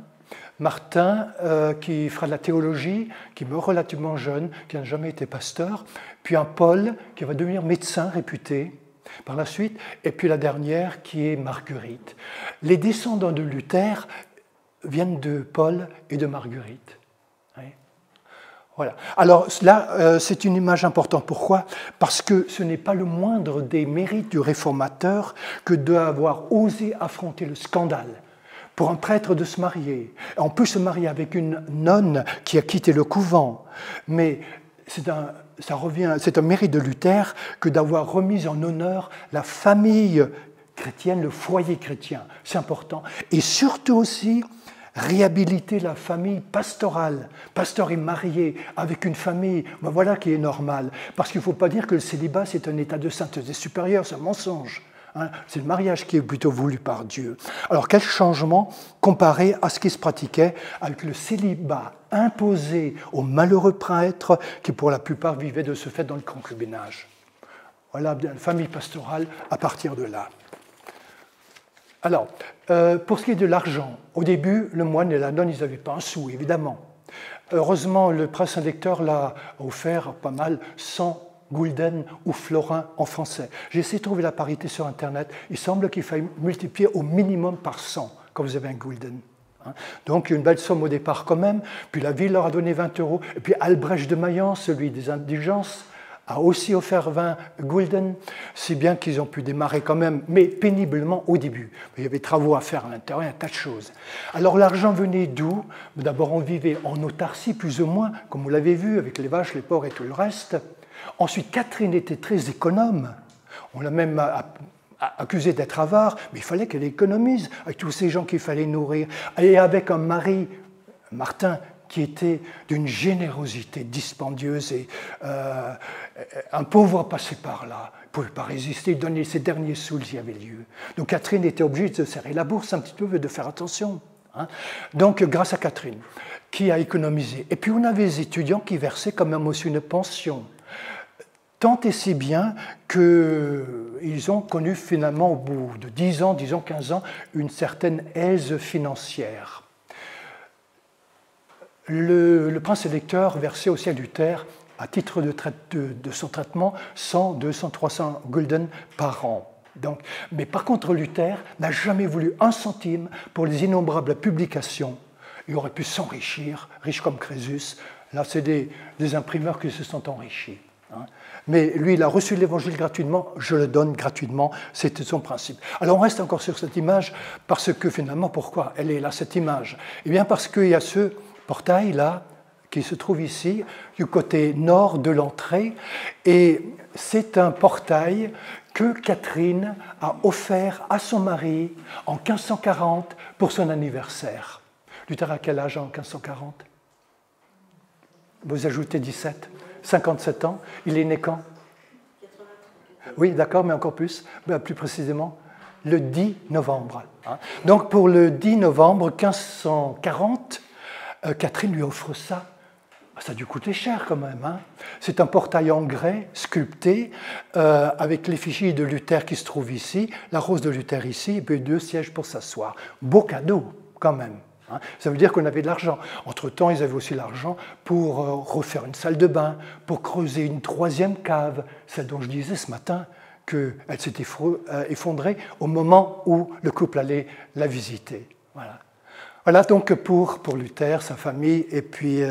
qui fera de la théologie, qui meurt relativement jeune, qui n'a jamais été pasteur, puis un Paul qui va devenir médecin réputé par la suite, et puis la dernière qui est Marguerite. Les descendants de Luther viennent de Paul et de Marguerite. Oui. Voilà. Alors là, c'est une image importante. Pourquoi? Parce que ce n'est pas le moindre des mérites du réformateur que d'avoir osé affronter le scandale. Pour un prêtre de se marier. On peut se marier avec une nonne qui a quitté le couvent, mais c'est un mérite de Luther que d'avoir remis en honneur la famille chrétienne, le foyer chrétien. C'est important. Et surtout aussi, réhabiliter la famille pastorale. Pasteur est marié avec une famille, ben voilà qui est normal. Parce qu'il ne faut pas dire que le célibat, c'est un état de sainteté supérieure, c'est un mensonge. C'est le mariage qui est plutôt voulu par Dieu. Alors quel changement comparé à ce qui se pratiquait avec le célibat imposé aux malheureux prêtres qui pour la plupart vivaient de ce fait dans le concubinage. Voilà une famille pastorale à partir de là. Alors, pour ce qui est de l'argent, au début, le moine et la nonne, ils n'avaient pas un sou, évidemment. Heureusement, le prince électeur l'a offert pas mal, 100 gulden ou florin en français. J'ai essayé de trouver la parité sur Internet. Il semble qu'il faille multiplier au minimum par 100 quand vous avez un gulden. Donc une belle somme au départ quand même. Puis la ville leur a donné 20 €. Et puis Albrecht de Mayence, celui des indulgences, a aussi offert 20 gulden, si bien qu'ils ont pu démarrer quand même, mais péniblement au début. Il y avait des travaux à faire à l'intérieur, un tas de choses. Alors l'argent venait d'où? D'abord on vivait en autarcie plus ou moins, comme vous l'avez vu, avec les vaches, les porcs et tout le reste. Ensuite, Catherine était très économe. On l'a même accusée d'être avare, mais il fallait qu'elle économise avec tous ces gens qu'il fallait nourrir. Et avec un mari, Martin, qui était d'une générosité dispendieuse. Et un pauvre passait par là, il ne pouvait pas résister, il donnait ses derniers sous s'il y avait lieu. Donc Catherine était obligée de se serrer la bourse un petit peu, de faire attention. Donc grâce à Catherine, qui a économisé. Et puis on avait des étudiants qui versaient quand même aussi une pension. Tant et si bien qu'ils ont connu finalement au bout de 10 ans, disons 15 ans, une certaine aise financière. Le prince électeur versait aussi à Luther, à titre de son traitement, 100, 200, 300 gulden par an. Donc, mais par contre, Luther n'a jamais voulu un centime pour les innombrables publications. Il aurait pu s'enrichir, riche comme Crésus. Là, c'est des imprimeurs qui se sont enrichis. Mais lui, il a reçu l'Évangile gratuitement, je le donne gratuitement, c'était son principe. Alors on reste encore sur cette image, parce que finalement, pourquoi elle est là, cette image? Eh bien parce qu'il y a ce portail-là, qui se trouve ici, du côté nord de l'entrée, et c'est un portail que Catherine a offert à son mari en 1540 pour son anniversaire. Luther a quel âge en 1540? Vous ajoutez 17, 57 ans. Il est né quand? Oui, d'accord, mais encore plus, plus précisément, le 10 novembre. Donc pour le 10 novembre 1540, Catherine lui offre ça. Ça a dû coûter cher quand même. C'est un portail en grès, sculpté, avec l'effigie de Luther qui se trouve ici, la rose de Luther ici, et puis 2 sièges pour s'asseoir. Beau cadeau quand même. Ça veut dire qu'on avait de l'argent. Entre-temps, ils avaient aussi l'argent pour refaire une salle de bain, pour creuser une 3e cave, celle dont je disais ce matin qu'elle s'est effondrée au moment où le couple allait la visiter. Voilà. Voilà donc pour Luther, sa famille et puis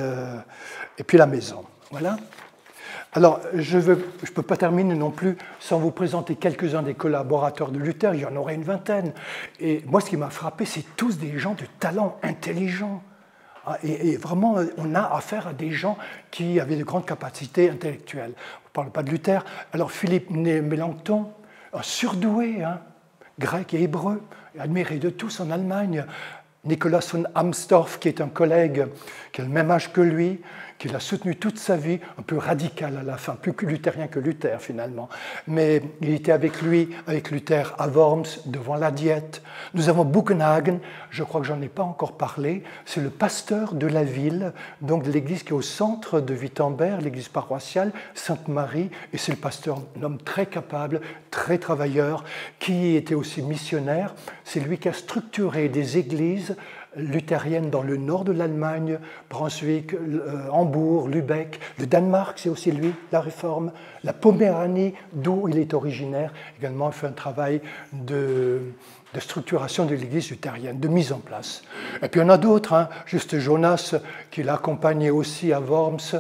la maison. Voilà. Alors, je ne peux pas terminer non plus sans vous présenter quelques-uns des collaborateurs de Luther, il y en aurait une vingtaine. Et moi, ce qui m'a frappé, c'est tous des gens de talent intelligent. Et vraiment, on a affaire à des gens qui avaient de grandes capacités intellectuelles. On ne parle pas de Luther. Alors, Philippe Mélenchon, un surdoué, grec et hébreu, admiré de tous en Allemagne. Nicolas von Amsdorff, qui est un collègue qui a le même âge que lui, qui l'a soutenu toute sa vie, un peu radical à la fin, plus luthérien que Luther finalement. Mais il était avec lui, avec Luther à Worms, devant la Diète. Nous avons Buchenhagen, je crois que j'en ai pas encore parlé, c'est le pasteur de la ville, donc de l'église qui est au centre de Wittenberg, l'église paroissiale Sainte-Marie, et c'est le pasteur, un homme très capable, très travailleur, qui était aussi missionnaire. C'est lui qui a structuré des églises luthérienne dans le nord de l'Allemagne, Brunswick, Hambourg, Lübeck, le Danemark, c'est aussi lui, la Réforme, la Poméranie, d'où il est originaire. Également, il fait un travail de structuration de l'église luthérienne, de mise en place. Et puis il y en a d'autres, Juste Jonas, qui l'a accompagné aussi à Worms,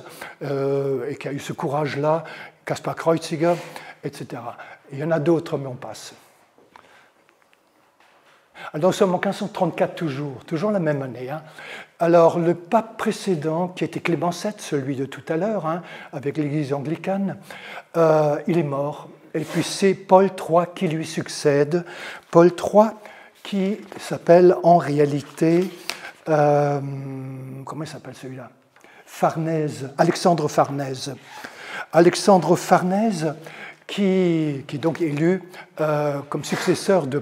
et qui a eu ce courage-là, Caspar Kreuziger, etc. Il y en a d'autres, mais on passe. Alors nous sommes en 1534 toujours la même année. Alors le pape précédent, qui était Clément VII, celui de tout à l'heure, avec l'église anglicane, il est mort. Et puis c'est Paul III qui lui succède. Paul III qui s'appelle en réalité, comment il s'appelle celui-là? Farnèse, Alexandre Farnèse. Alexandre Farnèse qui est donc élu comme successeur de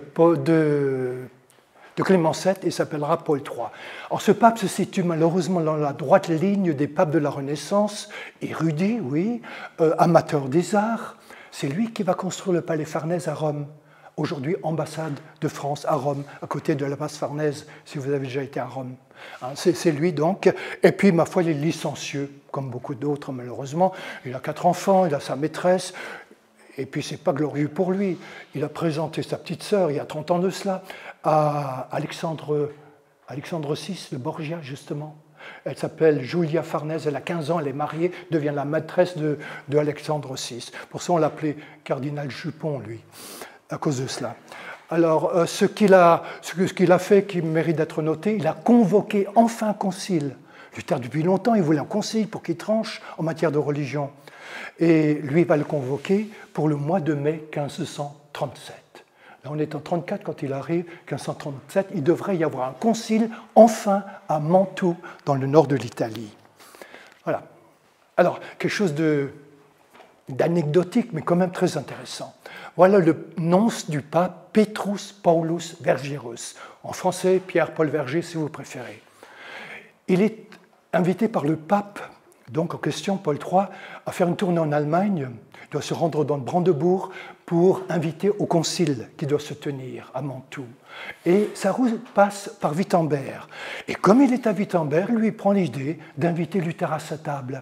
Clément VII et s'appellera Paul III. Alors ce pape se situe malheureusement dans la droite ligne des papes de la Renaissance, érudit, oui, amateur des arts. C'est lui qui va construire le palais Farnèse à Rome, aujourd'hui ambassade de France à Rome, à côté de la base Farnèse, si vous avez déjà été à Rome. C'est lui donc, et puis ma foi il est licencieux, comme beaucoup d'autres malheureusement. Il a 4 enfants, il a sa maîtresse, et puis c'est pas glorieux pour lui. Il a présenté sa petite sœur, il y a 30 ans de cela, à Alexandre VI de Borgia, justement. Elle s'appelle Julia Farnèse, elle a 15 ans, elle est mariée, devient la maîtresse de Alexandre VI. Pour ça, on l'appelait cardinal Jupon, lui, à cause de cela. Alors, ce qu'il a fait, qui mérite d'être noté, il a convoqué enfin un concile. Luther, depuis longtemps, il voulait un concile pour qu'il tranche en matière de religion. Et lui va le convoquer pour le mois de mai 1537. Là, on est en 34 quand il arrive, 1537. Il devrait y avoir un concile, enfin, à Mantoue, dans le nord de l'Italie. Voilà. Alors, quelque chose d'anecdotique, mais quand même très intéressant. Voilà le nonce du pape Petrus Paulus Vergirus. En français, Pierre-Paul Verger, si vous préférez. Il est invité par le pape, donc en question, Paul III, à faire une tournée en Allemagne. Il doit se rendre dans Brandebourg pour inviter au concile qui doit se tenir à Mantoue. Et sa route passe par Wittenberg. Et comme il est à Wittenberg, lui prend l'idée d'inviter Luther à sa table.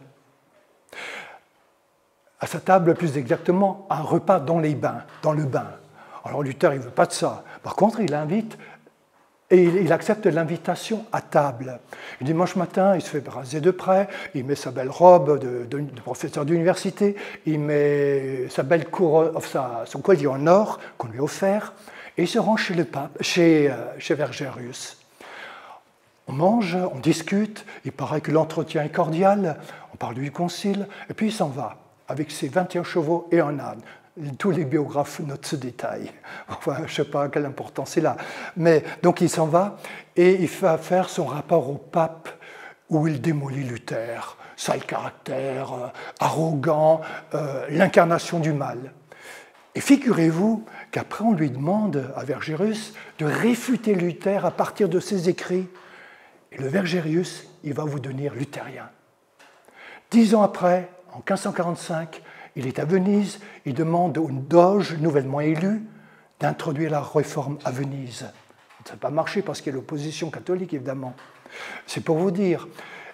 À sa table, plus exactement, à un repas dans le bain. Alors Luther, il ne veut pas de ça. Par contre, il invite Et il accepte l'invitation à table. Le dimanche matin, il se fait raser de près, il met sa belle robe de professeur d'université, il met sa belle couronne, son collier en or qu'on lui a offert, et il se rend chez le pape, chez Vergérius. On mange, on discute, il paraît que l'entretien est cordial, on parle du concile, et puis il s'en va, avec ses 21 chevaux et un âne. Tous les biographes notent ce détail. Enfin, je ne sais pas quelle importance il a. Mais donc il s'en va et il va faire son rapport au pape où il démolit Luther. Sale caractère, arrogant, l'incarnation du mal. Et figurez-vous qu'après on lui demande à Vergérius de réfuter Luther à partir de ses écrits. Et le Vergérius, il va vous devenir luthérien. 10 ans après, en 1545, il est à Venise, il demande au doge nouvellement élu d'introduire la réforme à Venise. Ça n'a pas marché parce qu'il y a l'opposition catholique, évidemment. C'est pour vous dire.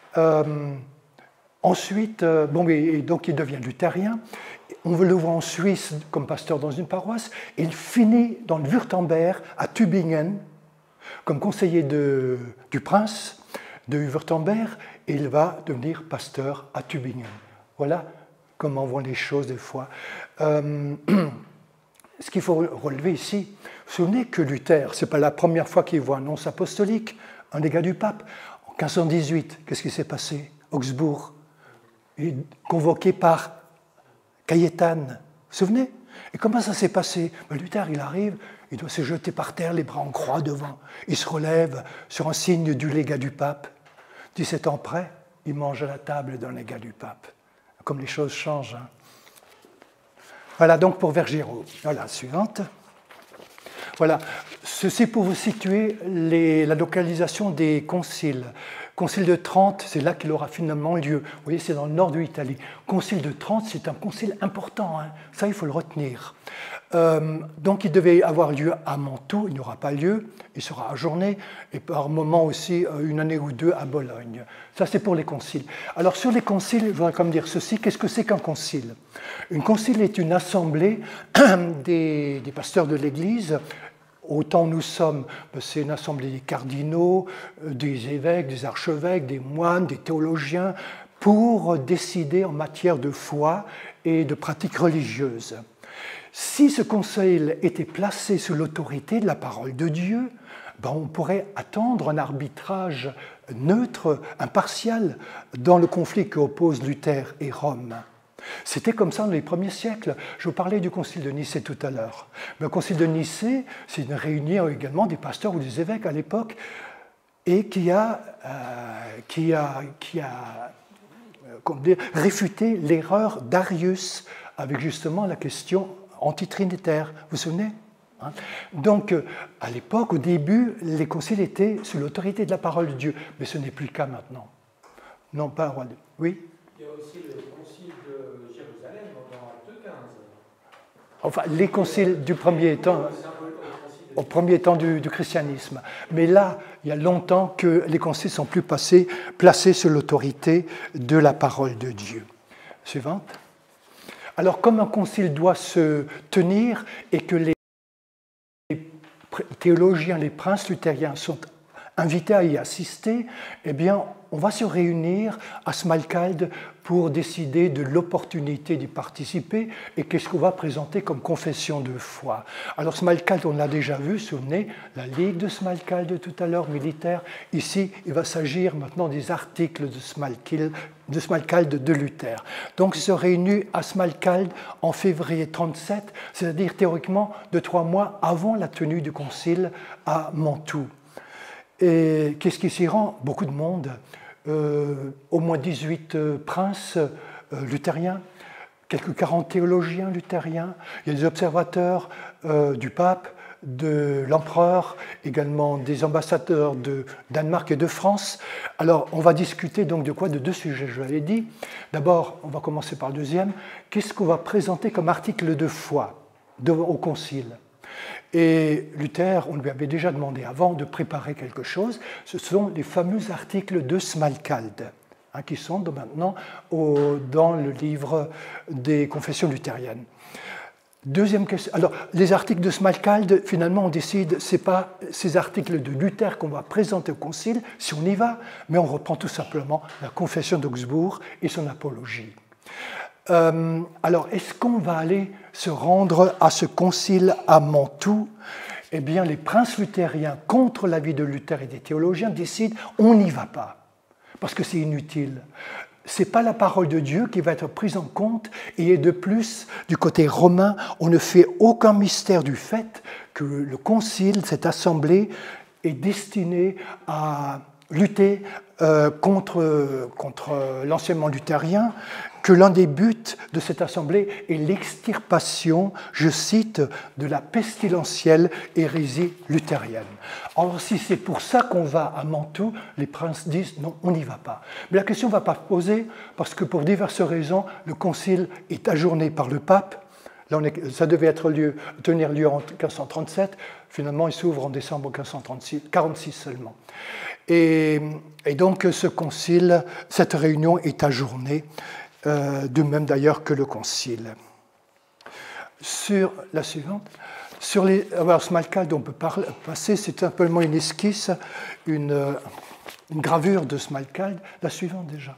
Ensuite, donc il devient luthérien. On le voit en Suisse comme pasteur dans une paroisse. Il finit dans le Württemberg, à Tübingen, comme conseiller du prince de Württemberg, et il va devenir pasteur à Tübingen. Voilà comment vont les choses des fois. Ce qu'il faut relever ici, vous vous souvenez que Luther, ce n'est pas la première fois qu'il voit un nonce apostolique, un légat du pape. En 1518, qu'est-ce qui s'est passé? Augsbourg, il est convoqué par Cayetan, vous vous souvenez? Et comment ça s'est passé? Luther, il arrive, il doit se jeter par terre, les bras en croix devant. Il se relève sur un signe du légat du pape. 17 ans après, il mange à la table d'un légat du pape. Comme les choses changent. Hein. Voilà donc pour Vergéro. Voilà, suivante. Voilà, ceci pour vous situer la localisation des conciles. Concile de Trente, c'est là qu'il aura finalement lieu. Vous voyez, c'est dans le nord de l'Italie. Concile de Trente, c'est un concile important. Hein. Ça, il faut le retenir. Donc, il devait avoir lieu à Mantoue. Il n'y aura pas lieu. Il sera ajourné. Et par moment aussi, une année ou deux à Bologne. Ça, c'est pour les conciles. Alors, sur les conciles, je voudrais comme dire ceci. Qu'est-ce que c'est qu'un concile? Un concile est une assemblée des pasteurs de l'Église. Autant nous sommes, c'est une assemblée des cardinaux, des évêques, des archevêques, des moines, des théologiens, pour décider en matière de foi et de pratiques religieuses. Si ce conseil était placé sous l'autorité de la parole de Dieu, on pourrait attendre un arbitrage neutre, impartial, dans le conflit qui oppose Luther et Rome. C'était comme ça dans les premiers siècles. Je vous parlais du concile de Nicée tout à l'heure. Le concile de Nicée, c'est une réunion également des pasteurs ou des évêques à l'époque, et qui a réfuté l'erreur d'Arius avec justement la question antitrinitaire. Vous vous souvenez? Donc, à l'époque, au début, les conciles étaient sous l'autorité de la parole de Dieu, mais ce n'est plus le cas maintenant. Non, pas roi de... Oui? Il y a aussi le concile de Jérusalem dans Acte 15. Enfin, les conciles du premier temps, au premier temps du christianisme. Mais là, il y a longtemps que les conciles ne sont plus placés sous l'autorité de la parole de Dieu. Suivante. Alors, comme un concile doit se tenir et que les théologiens, les princes luthériens sont invités à y assister, eh bien, on va se réunir à Smalkalde pour décider de l'opportunité d'y participer et qu'est-ce qu'on va présenter comme confession de foi. Alors Smalkalde, on l'a déjà vu, souvenez, la Ligue de Smalkalde tout à l'heure, militaire. Ici, il va s'agir maintenant des articles de Smalkalde de Luther. Donc, ils se réunissent à Smalkalde en février 37, c'est-à-dire théoriquement de 3 mois avant la tenue du concile à Mantoue. Et qu'est-ce qui s'y rend? Beaucoup de monde. Au moins 18 princes luthériens, quelques 40 théologiens luthériens, il y a des observateurs du pape, de l'empereur, également des ambassadeurs de Danemark et de France. Alors, on va discuter donc de quoi? De 2 sujets, je l'avais dit. D'abord, on va commencer par le deuxième. Qu'est-ce qu'on va présenter comme article de foi au concile? Et Luther, on lui avait déjà demandé avant de préparer quelque chose. Ce sont les fameux articles de Smalkalde, qui sont maintenant dans le livre des confessions luthériennes. Deuxième question. Alors, les articles de Smalcald, finalement, on décide, ce n'est pas ces articles de Luther qu'on va présenter au Concile, si on y va, mais on reprend tout simplement la Confession d'Augsbourg et son apologie. Alors, est-ce qu'on va aller se rendre à ce concile à Mantoue? Eh bien, les princes luthériens, contre l'avis de Luther et des théologiens, décident on n'y va pas, parce que c'est inutile. Ce n'est pas la parole de Dieu qui va être prise en compte, et de plus, du côté romain, on ne fait aucun mystère du fait que le concile, cette assemblée, est destinée à lutter contre l'enseignement luthérien, que l'un des buts de cette assemblée est l'extirpation, je cite, de la pestilentielle hérésie luthérienne. Alors si c'est pour ça qu'on va à Mantoue, les princes disent non, on n'y va pas. Mais la question ne va pas se poser parce que pour diverses raisons, le concile est ajourné par le pape. Là, ça devait tenir lieu en 1537, finalement il s'ouvre en décembre 1546 seulement. Et donc ce concile, cette réunion est ajournée, de même d'ailleurs que le concile. Sur la suivante, alors Smalcald, on peut passer, c'est simplement une esquisse, une gravure de Smalcald. La suivante déjà.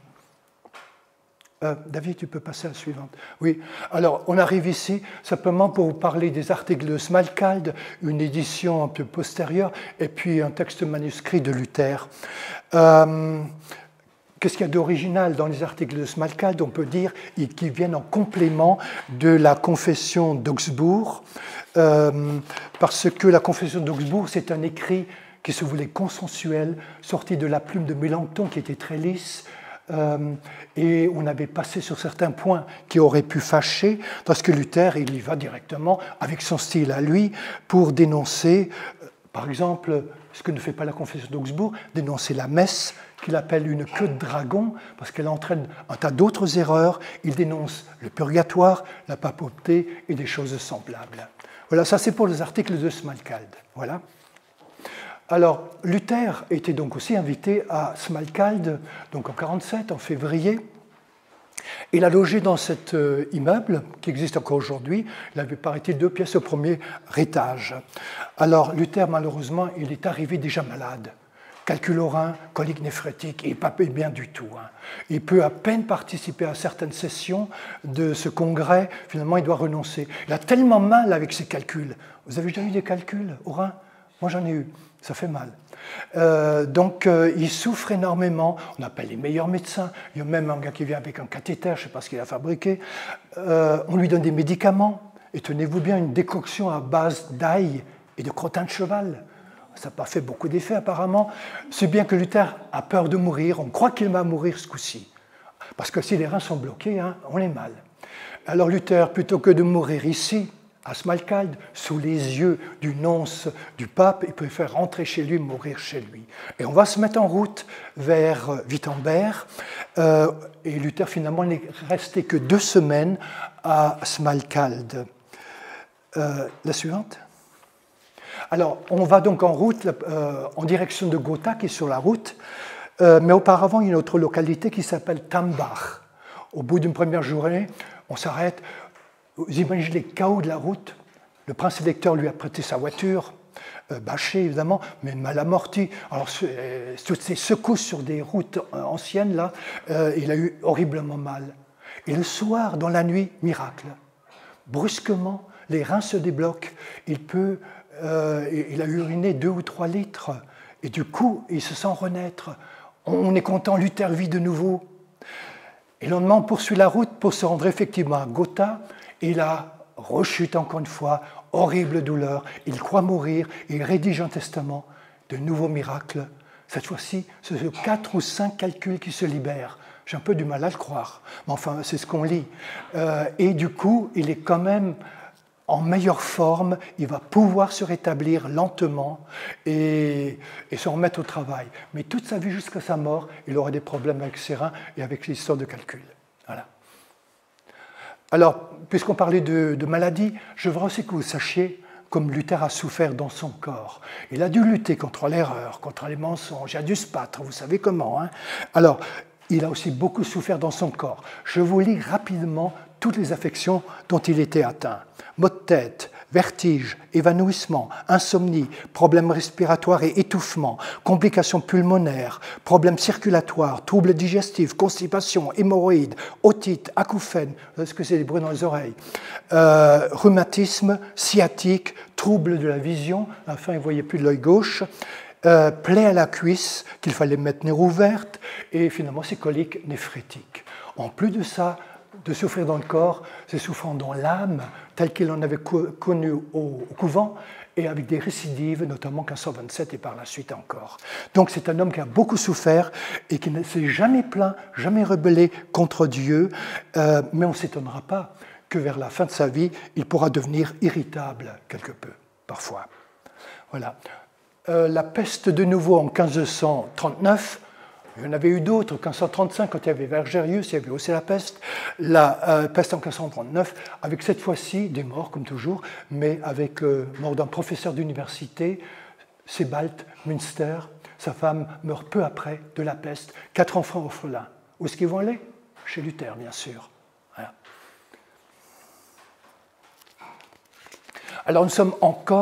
David, tu peux passer à la suivante. Oui, alors on arrive ici simplement pour vous parler des articles de Smalcald, une édition un peu postérieure, et puis un texte manuscrit de Luther. Qu'est-ce qu'il y a d'original dans les articles de Smalcald? On peut dire qu'ils viennent en complément de la Confession d'Augsbourg, parce que la Confession d'Augsbourg, c'est un écrit qui se voulait consensuel, sorti de la plume de Mélenchon, qui était très lisse, et on avait passé sur certains points qui auraient pu fâcher, parce que Luther, il y va directement, avec son style à lui, pour dénoncer, par exemple, ce que ne fait pas la Confession d'Augsbourg, dénoncer la messe, qu'il appelle une queue de dragon, parce qu'elle entraîne un tas d'autres erreurs. Il dénonce le purgatoire, la papauté et des choses semblables. Voilà, ça c'est pour les articles de Smalcald. Voilà. Alors, Luther était donc aussi invité à Smalcald, donc en 1947, en février. Il a logé dans cet immeuble, qui existe encore aujourd'hui. Il avait, paraît-il, 2 pièces au premier étage. Alors, Luther, malheureusement, il est arrivé déjà malade. Calcul au rein, colique néphrétique, et pas bien du tout. Il peut à peine participer à certaines sessions de ce congrès. Finalement, il doit renoncer. Il a tellement mal avec ses calculs. Vous avez déjà eu des calculs au rein? Moi, j'en ai eu. Ça fait mal. Donc, il souffre énormément. On appelle les meilleurs médecins. Il y a même un gars qui vient avec un cathéter, je ne sais pas ce qu'il a fabriqué. On lui donne des médicaments. Et tenez-vous bien, une décoction à base d'ail et de crottin de cheval. Ça n'a pas fait beaucoup d'effet apparemment. C'est bien que Luther a peur de mourir. On croit qu'il va mourir ce coup-ci. Parce que si les reins sont bloqués, on est mal. Alors Luther, plutôt que de mourir ici, à Smalcald, sous les yeux du nonce du pape, il préfère rentrer chez lui, mourir chez lui. Et on va se mettre en route vers Wittenberg. Et Luther, finalement, n'est resté que 2 semaines à Smalcald. La suivante. Alors, on va donc en route, en direction de Gotha, qui est sur la route. Mais auparavant, il y a une autre localité qui s'appelle Tambach. Au bout d'une première journée, on s'arrête. Vous imaginez les chaos de la route. Le prince électeur lui a prêté sa voiture, bâchée évidemment, mais mal amortie. Alors, toutes ces secousses sur des routes anciennes, là, il a eu horriblement mal. Et le soir, dans la nuit, miracle. Brusquement, les reins se débloquent. Il a uriné 2 ou 3 litres. Et du coup, il se sent renaître. On est content, Luther vit de nouveau. Et le lendemain, on poursuit la route pour se rendre effectivement à Gotha. Et là, rechute encore une fois, horrible douleur. Il croit mourir, il rédige un testament. De nouveaux miracles. Cette fois-ci, ce sont 4 ou 5 calculs qui se libèrent. J'ai un peu du mal à le croire. Mais enfin, c'est ce qu'on lit. Et du coup, il est quand même en meilleure forme, il va pouvoir se rétablir lentement et se remettre au travail. Mais toute sa vie jusqu'à sa mort, il aura des problèmes avec ses reins et avec l'histoire de calcul. Voilà. Alors, puisqu'on parlait de maladie, je voudrais aussi que vous sachiez comme Luther a souffert dans son corps. Il a dû lutter contre l'erreur, contre les mensonges, il a dû se battre, vous savez comment. Alors, il a aussi beaucoup souffert dans son corps. Je vous lis rapidement toutes les affections dont il était atteint. maux de tête, vertiges, évanouissement, insomnie, problèmes respiratoires et étouffement, complications pulmonaires, problèmes circulatoires, troubles digestifs, constipation, hémorroïdes, otite, acouphènes, est-ce que c'est des bruits dans les oreilles, rhumatisme, sciatique, troubles de la vision, enfin il ne voyait plus de l'œil gauche, plaie à la cuisse qu'il fallait tenir ouverte, et finalement ces coliques néphrétiques. En plus de ça, de souffrir dans le corps, c'est souffrant dans l'âme, tel qu'il en avait connu au couvent, et avec des récidives, notamment 1527 et par la suite encore. Donc c'est un homme qui a beaucoup souffert et qui ne s'est jamais plaint, jamais rebellé contre Dieu, mais on ne s'étonnera pas que vers la fin de sa vie, il pourra devenir irritable quelque peu, parfois. Voilà. La peste de nouveau en 1539, il y en avait eu d'autres, en 1535, quand il y avait Vergérius, il y avait aussi la peste en 1539, avec cette fois-ci des morts, comme toujours, mais avec mort d'un professeur d'université, Sebald Münster. Sa femme meurt peu après de la peste, 4 enfants orphelins. Où est-ce qu'ils vont aller? Chez Luther, bien sûr. Voilà. Alors nous sommes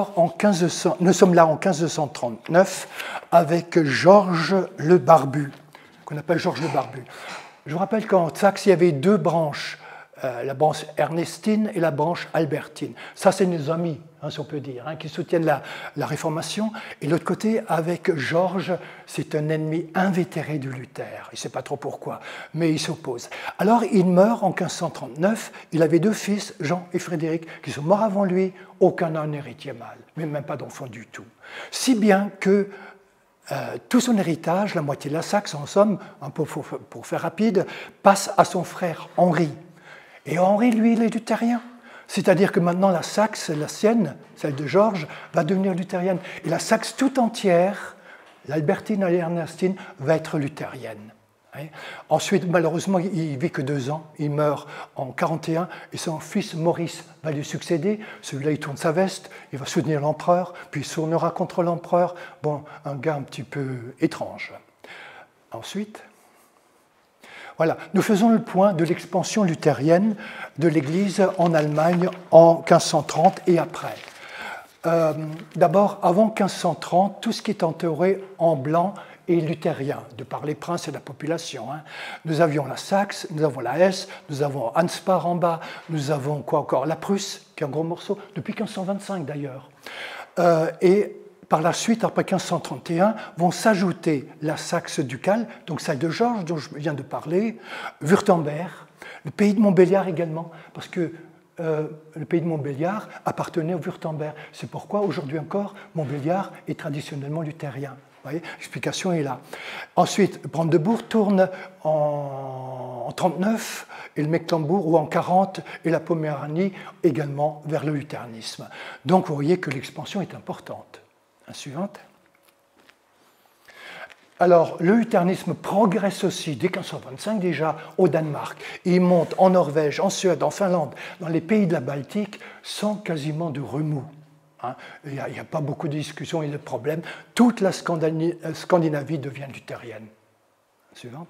là en 1539 avec Georges le Barbu, qu'on appelle Georges le Barbu. Je vous rappelle qu'en Saxe, il y avait 2 branches, la branche Ernestine et la branche Albertine. Ça, c'est nos amis, si on peut dire, qui soutiennent la Réformation. Et l'autre côté, avec Georges, c'est un ennemi invétéré de Luther. Il ne sait pas trop pourquoi, mais il s'oppose. Alors, il meurt en 1539. Il avait 2 fils, Jean et Frédéric, qui sont morts avant lui. Aucun n'en héritier mâle, mais même pas d'enfant du tout. Si bien que tout son héritage, la moitié de la Saxe, en somme, pour faire rapide, passe à son frère Henri. Et Henri, lui, il est luthérien. C'est-à-dire que maintenant, la Saxe, la sienne, celle de Georges, va devenir luthérienne. Et la Saxe tout entière, l'Albertine et l'Ernestine, va être luthérienne. Ensuite, malheureusement, il ne vit que 2 ans. Il meurt en 41 et son fils Maurice va lui succéder. Celui-là, il tourne sa veste, il va soutenir l'empereur, puis il se tournera contre l'empereur. Bon, un gars un petit peu étrange. Ensuite, voilà, nous faisons le point de l'expansion luthérienne de l'Église en Allemagne en 1530 et après. D'abord, avant 1530, tout ce qui est entouré en blanc et luthérien, de par les princes et la population. Nous avions la Saxe, nous avons la Hesse, nous avons Ansbach en bas, nous avons quoi encore? La Prusse, qui est un gros morceau, depuis 1525 d'ailleurs. Et par la suite, après 1531, vont s'ajouter la Saxe ducale, donc celle de Georges, dont je viens de parler, Wurtemberg, le pays de Montbéliard également, parce que le pays de Montbéliard appartenait au Wurtemberg. C'est pourquoi, aujourd'hui encore, Montbéliard est traditionnellement luthérien. Vous voyez, l'explication est là. Ensuite, Brandebourg tourne en 39 et le Mecklembourg, ou en 40, et la Poméranie également vers le luthéranisme. Donc vous voyez que l'expansion est importante. La suivante. Alors, le luthéranisme progresse aussi, dès 1525 déjà, au Danemark. Il monte en Norvège, en Suède, en Finlande, dans les pays de la Baltique, sans quasiment de remous. Il n'y a pas beaucoup de discussions et de problèmes. Toute la Scandinavie devient luthérienne. Suivante.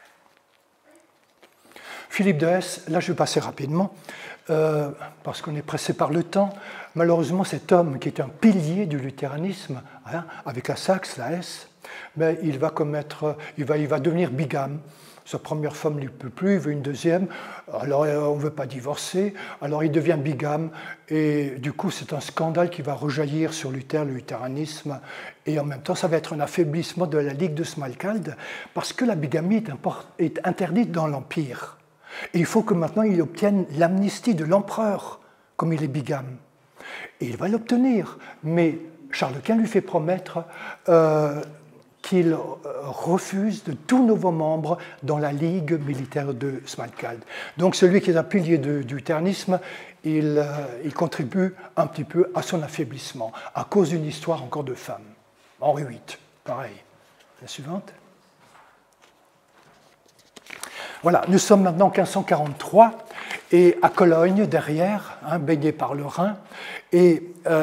Philippe de Hesse, là je vais passer rapidement, parce qu'on est pressé par le temps. Malheureusement, cet homme qui est un pilier du luthéranisme, avec la Saxe, la Hesse, mais il va devenir bigame. Sa première femme ne lui peut plus, il veut une deuxième, alors on ne veut pas divorcer, alors il devient bigame, et du coup c'est un scandale qui va rejaillir sur Luther, le luthéranisme, et en même temps ça va être un affaiblissement de la Ligue de Smalcald, parce que la bigamie est interdite dans l'Empire. Et il faut que maintenant il obtienne l'amnistie de l'empereur, comme il est bigame. Et il va l'obtenir, mais Charles Quint lui fait promettre qu'il refuse de tout nouveau membre dans la Ligue militaire de Smalcald. Donc celui qui est un pilier du luthéranisme, il contribue un petit peu à son affaiblissement, à cause d'une histoire encore de femmes. Henri VIII, pareil. La suivante. Voilà, nous sommes maintenant en 1543, et à Cologne, derrière, baigné par le Rhin, et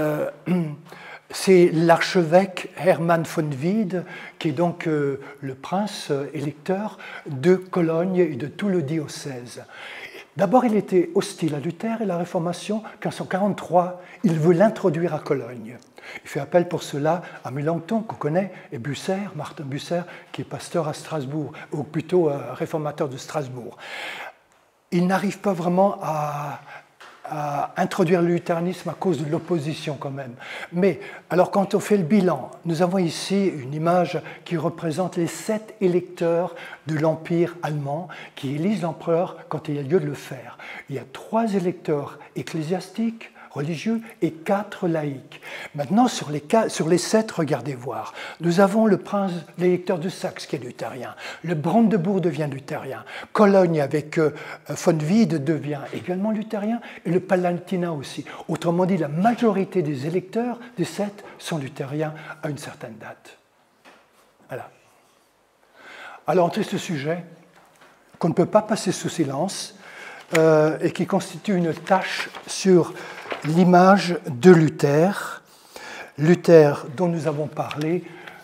c'est l'archevêque Hermann von Wied, qui est donc le prince électeur de Cologne et de tout le diocèse. D'abord, il était hostile à Luther et la Réformation. 1543, il veut l'introduire à Cologne. Il fait appel pour cela à Melanchthon, qu'on connaît, et Bucer, Martin Bucer, qui est pasteur à Strasbourg, ou plutôt réformateur de Strasbourg. Il n'arrive pas vraiment à introduire le luthéranisme à cause de l'opposition quand même. Mais alors quand on fait le bilan, nous avons ici une image qui représente les 7 électeurs de l'Empire allemand qui élisent l'empereur quand il y a lieu de le faire. Il y a 3 électeurs ecclésiastiques, religieux, et 4 laïcs. Maintenant, sur les 7, regardez voir. Nous avons l'électeur de Saxe qui est luthérien. Le Brandebourg devient luthérien. Cologne avec von Wied devient également luthérien. Et le Palatinat aussi. Autrement dit, la majorité des électeurs des 7 sont luthériens à une certaine date. Voilà. Alors, un triste sujet qu'on ne peut pas passer sous silence et qui constitue une tache sur l'image de Luther. Luther, dont nous avons parlé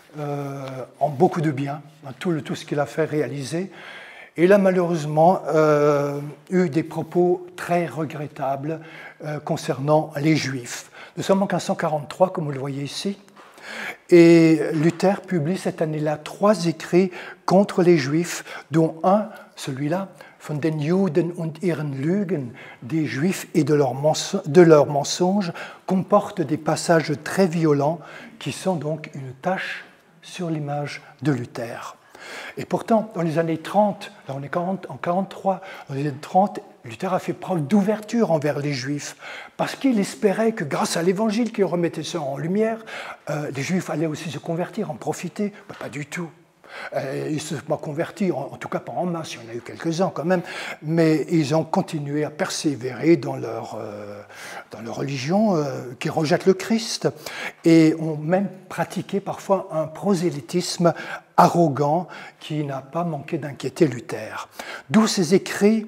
en beaucoup de bien, tout ce qu'il a fait réaliser. Et il a malheureusement eu des propos très regrettables concernant les Juifs. Nous sommes en 1543, comme vous le voyez ici, et Luther publie cette année-là 3 écrits contre les Juifs, dont un, celui-là, von den Juden und ihren Lügen, des Juifs et de leurs mensonges, comporte des passages très violents qui sont donc une tache sur l'image de Luther. Et pourtant, dans les années 30, là on est en 43, dans les années 30, Luther a fait preuve d'ouverture envers les Juifs, parce qu'il espérait que grâce à l'Évangile qui remettait ça en lumière, les Juifs allaient aussi se convertir, en profiter. Ben, pas du tout. Ils ne se sont pas convertis, en tout cas pas en masse, il y en a eu quelques-uns quand même, mais ils ont continué à persévérer dans leur religion qui rejette le Christ et ont même pratiqué parfois un prosélytisme arrogant qui n'a pas manqué d'inquiéter Luther. D'où ces écrits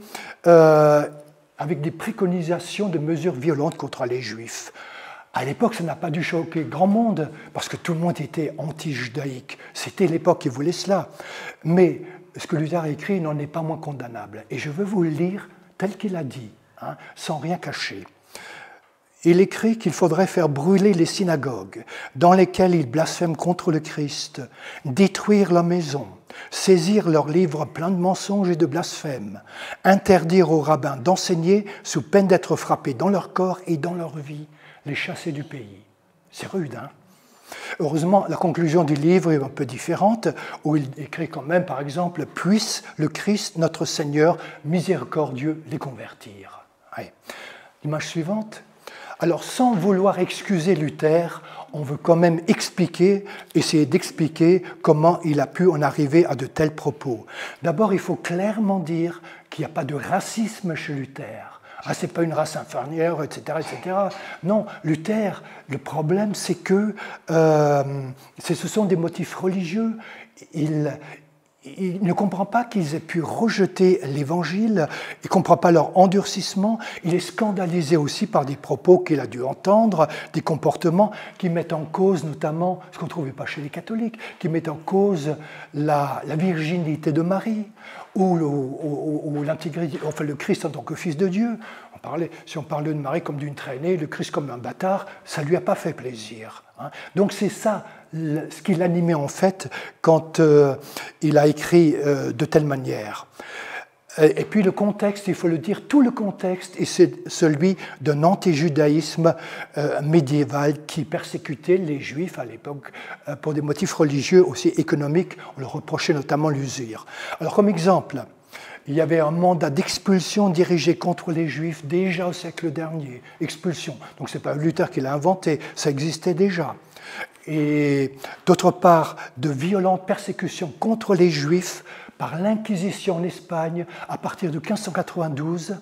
avec des préconisations de mesures violentes contre les Juifs. À l'époque, ça n'a pas dû choquer grand monde, parce que tout le monde était anti-judaïque. C'était l'époque qui voulait cela. Mais ce que Luther a écrit n'en est pas moins condamnable. Et je veux vous le lire tel qu'il a dit, sans rien cacher. Il écrit qu'il faudrait faire brûler les synagogues dans lesquelles ils blasphèment contre le Christ, détruire leurs maisons, saisir leurs livres pleins de mensonges et de blasphèmes, interdire aux rabbins d'enseigner sous peine d'être frappés dans leur corps et dans leur vie, les chasser du pays. C'est rude, hein? Heureusement, la conclusion du livre est un peu différente, où il écrit quand même, par exemple, « Puisse le Christ, notre Seigneur, miséricordieux, les convertir. » Ouais. L'image suivante. Alors, sans vouloir excuser Luther, on veut quand même essayer d'expliquer comment il a pu en arriver à de tels propos. D'abord, il faut clairement dire qu'il n'y a pas de racisme chez Luther. Ah, c'est pas une race inférieure, etc., etc. Non, Luther, le problème, c'est que ce sont des motifs religieux. Il ne comprend pas qu'ils aient pu rejeter l'Évangile, il ne comprend pas leur endurcissement, il est scandalisé aussi par des propos qu'il a dû entendre, des comportements qui mettent en cause notamment, ce qu'on ne trouvait pas chez les catholiques, qui mettent en cause la virginité de Marie, ou l'intégrité, enfin le Christ en tant que fils de Dieu. Si on parlait de Marie comme d'une traînée, le Christ comme un bâtard, ça ne lui a pas fait plaisir. Donc c'est ça ce qui l'animait en fait quand il a écrit de telle manière. Et puis le contexte, il faut le dire, tout le contexte, et c'est celui d'un antijudaïsme médiéval qui persécutait les Juifs à l'époque pour des motifs religieux aussi économiques. On leur reprochait notamment l'usure. Alors comme exemple, il y avait un mandat d'expulsion dirigé contre les Juifs déjà au siècle dernier. Expulsion. Donc ce n'est pas Luther qui l'a inventé, ça existait déjà. Et d'autre part, de violentes persécutions contre les Juifs par l'Inquisition en Espagne à partir de 1492,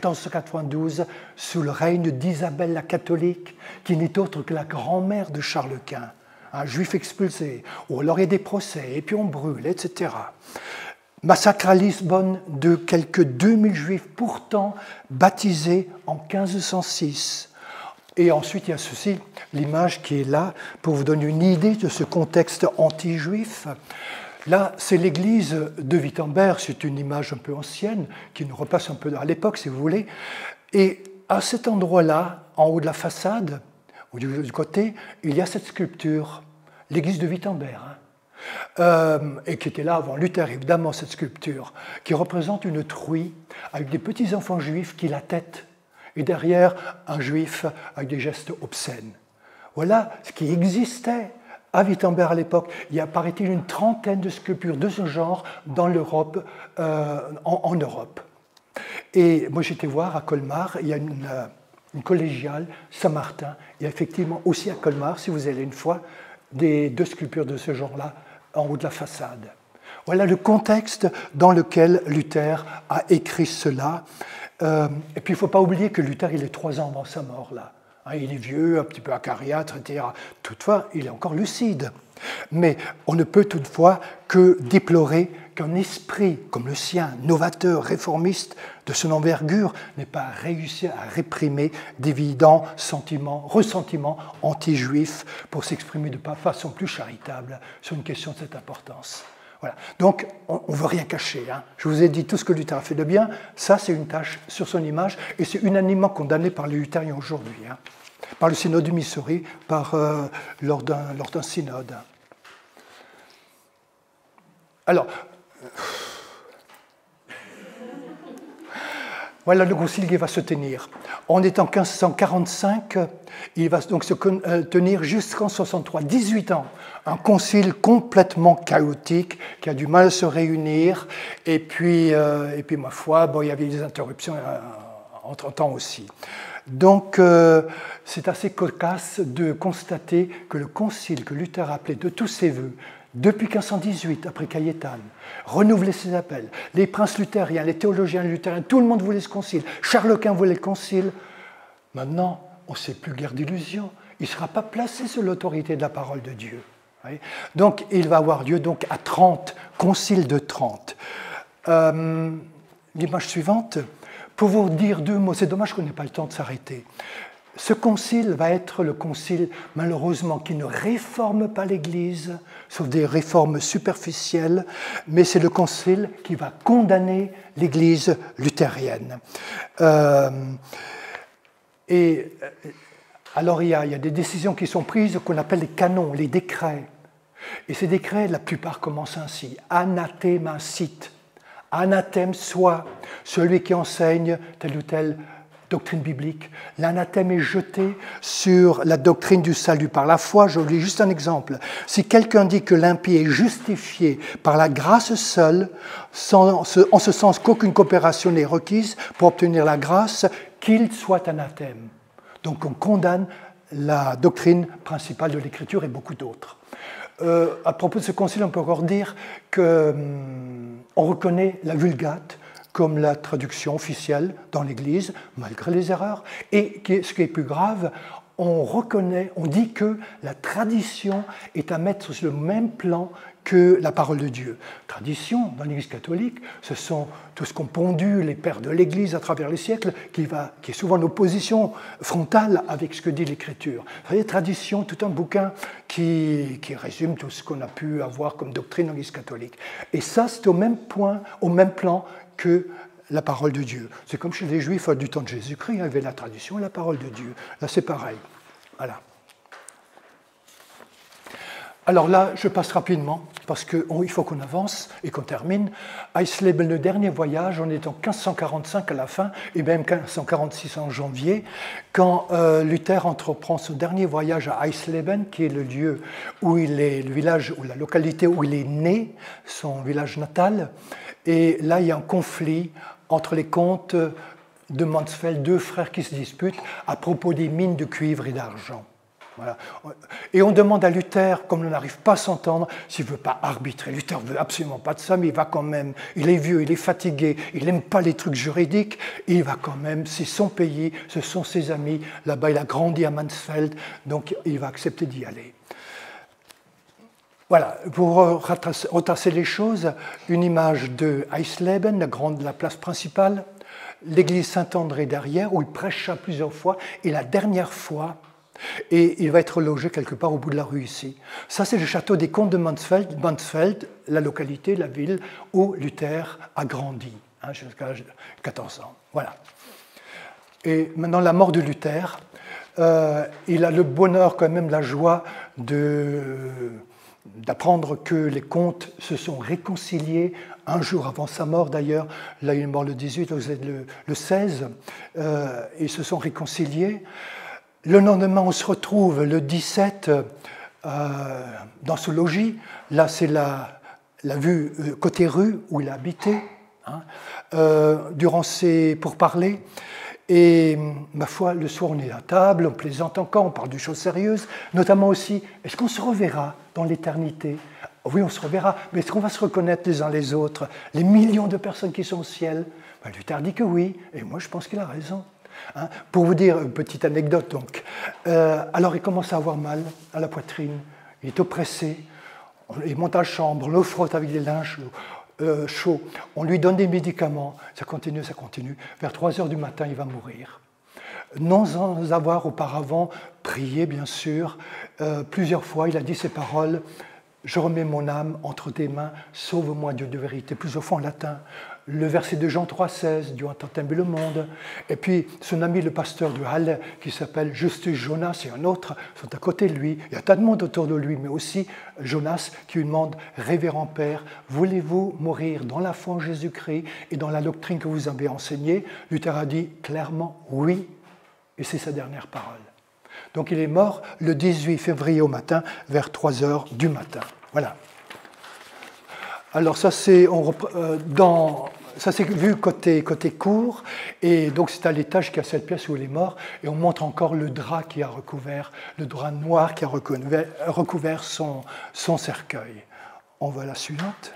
sous le règne d'Isabelle la catholique, qui n'est autre que la grand-mère de Charles Quint. Un juif expulsé, ou alors il y a des procès, et puis on brûle, etc. Massacre à Lisbonne de quelques 2000 juifs, pourtant baptisés en 1506. Et ensuite, il y a ceci, l'image qui est là, pour vous donner une idée de ce contexte anti-juif. Là, c'est l'église de Wittenberg, c'est une image un peu ancienne, qui nous repasse un peu à l'époque, si vous voulez. Et à cet endroit-là, en haut de la façade, ou du côté, il y a cette sculpture, l'église de Wittenberg, et qui était là avant Luther, évidemment, cette sculpture, qui représente une truie avec des petits enfants juifs qui la têtent, et derrière, un juif avec des gestes obscènes. Voilà ce qui existait à Wittenberg à l'époque. Il y a, paraît-il, une trentaine de sculptures de ce genre dans l'Europe, en Europe. Et moi, j'étais voir à Colmar, il y a une collégiale, Saint-Martin. Il y a effectivement aussi à Colmar, si vous allez une fois, deux sculptures de ce genre-là en haut de la façade. Voilà le contexte dans lequel Luther a écrit cela. Et puis, il ne faut pas oublier que Luther, il est 3 ans avant sa mort, là. Il est vieux, un petit peu acariâtre, etc. Toutefois, il est encore lucide. Mais on ne peut toutefois que déplorer qu'un esprit comme le sien, novateur, réformiste, de son envergure, n'ait pas réussi à réprimer d'évidents ressentiments anti-juifs pour s'exprimer de façon plus charitable sur une question de cette importance. Voilà. Donc, on ne veut rien cacher. Je vous ai dit tout ce que Luther a fait de bien. Ça, c'est une tâche sur son image, et c'est unanimement condamné par les luthériens aujourd'hui, par le synode du Missouri, lors d'un synode. Alors, voilà le concile qui va se tenir. On est en 1545, il va donc se tenir jusqu'en 63, 18 ans. Un concile complètement chaotique, qui a du mal à se réunir, et puis ma foi, il y avait des interruptions entre-temps aussi. Donc, c'est assez cocasse de constater que le concile que Luther appelait de tous ses voeux, depuis 1518, après Cajetan, renouvelait ses appels. Les princes luthériens, les théologiens luthériens, tout le monde voulait ce concile. Charles Quint voulait le concile. Maintenant, on ne sait plus guère d'illusions. Il ne sera pas placé sous l'autorité de la parole de Dieu. Donc, il va avoir lieu donc, à 30, concile de 30. L'image suivante, pour vous dire 2 mots, c'est dommage qu'on n'ait pas le temps de s'arrêter. Ce concile va être le concile, malheureusement, qui ne réforme pas l'Église, sauf des réformes superficielles, mais c'est le concile qui va condamner l'Église luthérienne. Alors, il y a des décisions qui sont prises qu'on appelle les canons, les décrets. Et ces décrets, la plupart commencent ainsi. Anathema sit. Anathème soit celui qui enseigne telle ou telle doctrine biblique. L'anathème est jeté sur la doctrine du salut par la foi. Je vous lis juste un exemple. Si quelqu'un dit que l'impie est justifié par la grâce seule, en ce sens qu'aucune coopération n'est requise pour obtenir la grâce, qu'il soit anathème. Donc on condamne la doctrine principale de l'Écriture et beaucoup d'autres. À propos de ce concile, on peut encore dire qu'on reconnaît la Vulgate comme la traduction officielle dans l'Église, malgré les erreurs. Et ce qui est plus grave, on dit que la tradition est à mettre sur le même plan que la parole de Dieu. Tradition, dans l'Église catholique, ce sont tout ce qu'ont pondu les pères de l'Église à travers les siècles, qui est souvent en opposition frontale avec ce que dit l'Écriture. Vous voyez, tradition, tout un bouquin qui résume tout ce qu'on a pu avoir comme doctrine dans l'Église catholique. Et ça, c'est au même plan que la parole de Dieu. C'est comme chez les Juifs du temps de Jésus-Christ, il y avait la tradition et la parole de Dieu. Là, c'est pareil. Voilà. Alors là, je passe rapidement, parce qu'il faut qu'on avance et qu'on termine. Eisleben, le dernier voyage, on est en 1545 à la fin, et même 1546 en janvier, quand Luther entreprend son dernier voyage à Eisleben, qui est le lieu où il est, le village ou la localité où il est né, son village natal. Et là, il y a un conflit entre les comtes de Mansfeld, 2 frères qui se disputent à propos des mines de cuivre et d'argent. Voilà. Et on demande à Luther, comme on n'arrive pas à s'entendre, s'il ne veut pas arbitrer. Luther ne veut absolument pas de ça, mais il va quand même. Il est vieux, il est fatigué, il n'aime pas les trucs juridiques, il va quand même. C'est son pays, ce sont ses amis. Là-bas, il a grandi à Mansfeld, donc il va accepter d'y aller. Voilà, pour retracer les choses, une image de Eisleben, la place principale, l'église Saint-André derrière, où il prêcha plusieurs fois, et la dernière fois, Et il va être logé quelque part au bout de la rue ici. Ça, c'est le château des comtes de Mansfeld, la localité, la ville où Luther a grandi, hein, jusqu'à 14 ans. Voilà. Et maintenant, la mort de Luther, il a le bonheur, quand même, la joie d'apprendre que les comtes se sont réconciliés un jour avant sa mort, d'ailleurs. Là, il est mort le 18, vous êtes le 16. Ils se sont réconciliés. Le lendemain, on se retrouve le 17 dans ce logis. Là, c'est la vue côté rue où il a habité, hein, durant ses pourparlers. Et ma foi, le soir, on est à table, on plaisante encore, on parle de choses sérieuses, notamment aussi, est-ce qu'on se reverra dans l'éternité? Oui, on se reverra, mais est-ce qu'on va se reconnaître les uns les autres? Les millions de personnes qui sont au ciel? Ben, Luther dit que oui, et moi je pense qu'il a raison. Hein, pour vous dire une petite anecdote, donc. Alors il commence à avoir mal à la poitrine, il est oppressé, il monte à la chambre, on le frotte avec des linges chauds, on lui donne des médicaments, ça continue, ça continue. Vers 3 heures du matin, il va mourir. Non sans avoir auparavant prié, bien sûr, plusieurs fois, il a dit ces paroles, « Je remets mon âme entre tes mains, sauve-moi Dieu de vérité », plusieurs fois en latin. Le verset de Jean 3,16, Dieu a tant aimé le monde. Et puis son ami le pasteur de Halle, qui s'appelle Justus Jonas, et un autre, sont à côté de lui. Il y a tant de monde autour de lui, mais aussi Jonas qui lui demande, Révérend Père, voulez-vous mourir dans la foi en Jésus-Christ et dans la doctrine que vous avez enseignée? Luther a dit clairement oui, et c'est sa dernière parole. Donc il est mort le 18 février au matin, vers 3 heures du matin. Voilà. Alors ça c'est vu côté cour, et donc c'est à l'étage qui a cette pièce où il est mort, et on montre encore le drap qui a recouvert, le drap noir qui a recouvert son cercueil. On voit la suivante.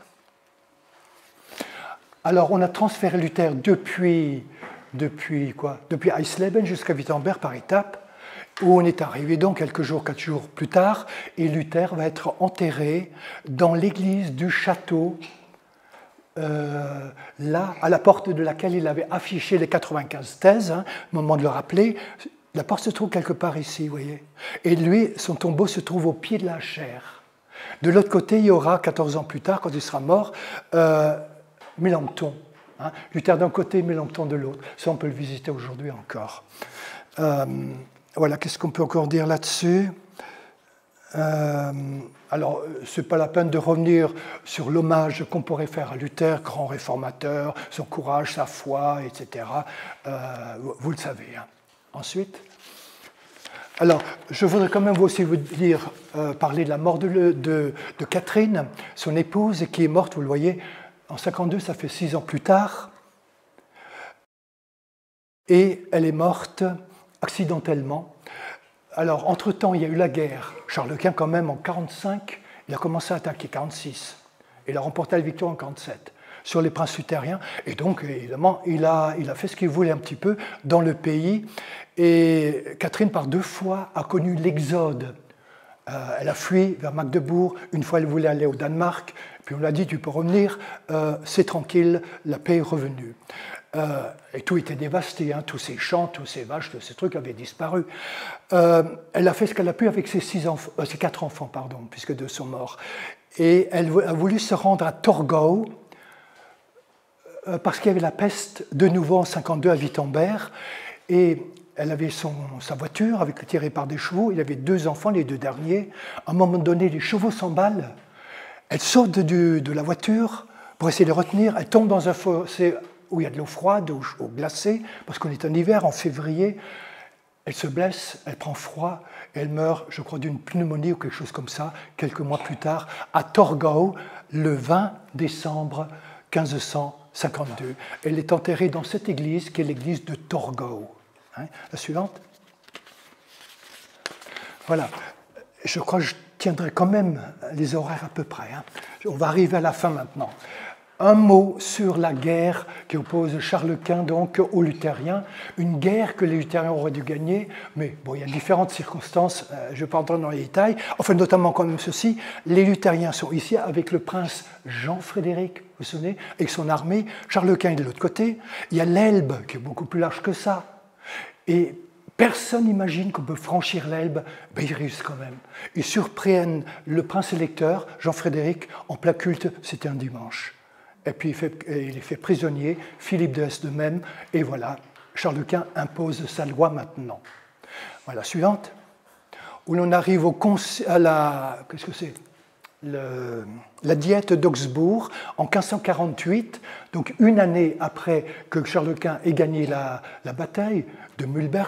Alors on a transféré Luther depuis Eisleben jusqu'à Wittenberg par étapes, où on est arrivé donc 4 jours plus tard, et Luther va être enterré dans l'église du château, là, à la porte de laquelle il avait affiché les 95 thèses, hein, au moment de le rappeler. La porte se trouve quelque part ici, vous voyez. Et lui, son tombeau se trouve au pied de la chaire. De l'autre côté, il y aura, 14 ans plus tard, quand il sera mort, Mélenchon. Hein, Luther d'un côté, Mélenchon de l'autre. Ça, on peut le visiter aujourd'hui encore. Voilà, qu'est-ce qu'on peut encore dire là-dessus? Alors, ce n'est pas la peine de revenir sur l'hommage qu'on pourrait faire à Luther, grand réformateur, son courage, sa foi, etc. Vous le savez. Hein. Ensuite, alors, je voudrais quand même aussi vous dire, parler de la mort de Catherine, son épouse, qui est morte, vous le voyez, en 52, ça fait 6 ans plus tard. Et elle est morte accidentellement. Alors, entre-temps, il y a eu la guerre. Charles Quint, quand même, en 1945, il a commencé à attaquer, 1946. Il a remporté la victoire en 1947 sur les princes luthériens. Et donc, évidemment, il a fait ce qu'il voulait un petit peu dans le pays. Et Catherine, par 2 fois, a connu l'exode. Elle a fui vers Magdebourg. Une fois, elle voulait aller au Danemark. Puis on lui a dit, tu peux revenir, c'est tranquille, la paix est revenue. Et tout était dévasté, hein, tous ces champs, tous ces vaches, tous ces trucs avaient disparu. Elle a fait ce qu'elle a pu avec ses 4 enfants, pardon, puisque 2 sont morts. Et elle a voulu se rendre à Torgau, parce qu'il y avait la peste de nouveau en 1952 à Wittenberg. Et elle avait sa voiture tirée par des chevaux. Il y avait 2 enfants, les 2 derniers. À un moment donné, les chevaux s'emballent. Elle saute de la voiture pour essayer de les retenir. Elle tombe dans un fossé où il y a de l'eau froide, eau glacée, parce qu'on est en hiver, en février. Elle se blesse, elle prend froid, et elle meurt, je crois, d'une pneumonie ou quelque chose comme ça, quelques mois plus tard, à Torgau, le 20 décembre 1552. Elle est enterrée dans cette église, qui est l'église de Torgau. Hein, la suivante. Voilà. Je crois que je tiendrai quand même les horaires à peu près. Hein. On va arriver à la fin maintenant. Un mot sur la guerre qui oppose Charles Quint donc aux luthériens, une guerre que les luthériens auraient dû gagner, mais bon, il y a différentes circonstances, je ne vais pas entrer dans les détails, enfin notamment quand même ceci, les luthériens sont ici avec le prince Jean-Frédéric, vous vous souvenez, avec son armée, Charles Quint est de l'autre côté, il y a l'Elbe qui est beaucoup plus large que ça, et Personne n'imagine qu'on peut franchir l'Elbe, ben ils réussissent quand même. Ils surprennent le prince électeur, Jean-Frédéric, en plein culte, c'était un dimanche. Et puis il est fait prisonnier, Philippe de Hesse de même, et voilà, Charles Quint impose sa loi maintenant. Voilà, suivante, où l'on arrive à la... Qu'est-ce que c'est ? La diète d'Augsbourg en 1548, donc une année après que Charles Quint ait gagné la bataille de Mühlberg,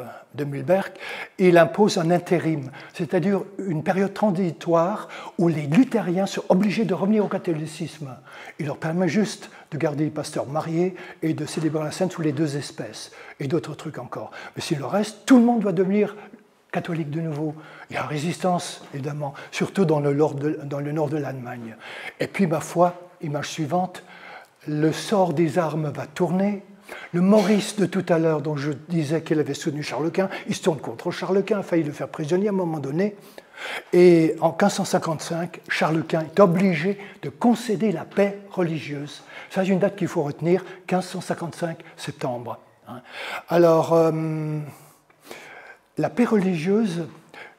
il impose un intérim, c'est-à-dire une période transitoire où les luthériens sont obligés de revenir au catholicisme. Il leur permet juste de garder les pasteurs mariés et de célébrer la Sainte sous les deux espèces, et d'autres trucs encore. Mais s'il le reste, tout le monde doit devenir catholique de nouveau. Il y a résistance, évidemment, surtout dans le nord de l'Allemagne. Et puis, ma foi, image suivante, le sort des armes va tourner. Le Maurice de tout à l'heure, dont je disais qu'il avait soutenu Charles Quint, il se tourne contre Charles Quint, a failli le faire prisonnier à un moment donné. Et en 1555, Charles Quint est obligé de concéder la paix religieuse. Ça, c'est une date qu'il faut retenir, 1555 septembre. Alors, la paix religieuse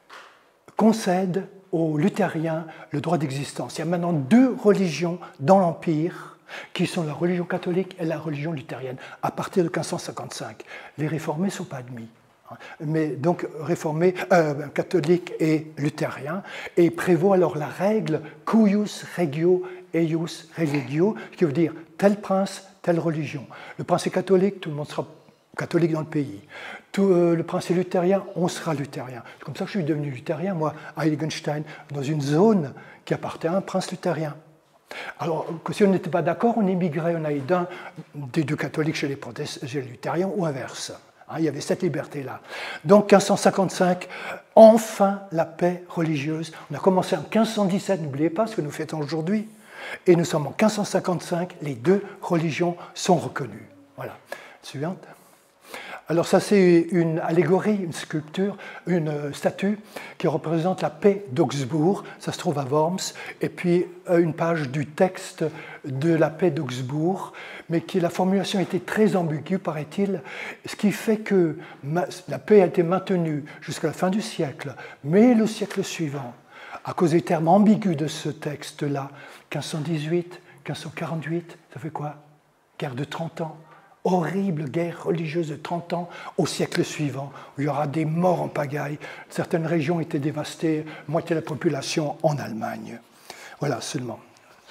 concède aux luthériens le droit d'existence. Il y a maintenant deux religions dans l'Empire qui sont la religion catholique et la religion luthérienne, à partir de 1555. Les réformés ne sont pas admis. Mais donc réformés, catholiques et luthériens, et prévaut alors la règle cuius regio eius religio, qui veut dire tel prince, telle religion. Le prince est catholique, tout le monde sera catholique dans le pays. Le prince est luthérien, on sera luthérien. C'est comme ça que je suis devenu luthérien, moi, à Heiligenstein, dans une zone qui appartient à un prince luthérien. Alors, que si on n'était pas d'accord, on émigrait, on allait d'un des deux catholiques chez les luthériens ou inverse. Il y avait cette liberté-là. Donc, 1555, enfin la paix religieuse. On a commencé en 1517, n'oubliez pas ce que nous fêtons aujourd'hui. Et nous sommes en 1555, les deux religions sont reconnues. Voilà. Suivante. Alors ça, c'est une allégorie, une sculpture, une statue qui représente la paix d'Augsbourg. Ça se trouve à Worms. Et puis une page du texte de la paix d'Augsbourg, mais la formulation était très ambiguë, paraît-il, ce qui fait que la paix a été maintenue jusqu'à la fin du siècle, mais le siècle suivant, à cause des termes ambigus de ce texte-là, 1518, 1548, ça fait quoi? Guerre de 30 ans. Horrible guerre religieuse de 30 ans au siècle suivant, où il y aura des morts en pagaille. Certaines régions étaient dévastées, moitié de la population en Allemagne. Voilà seulement.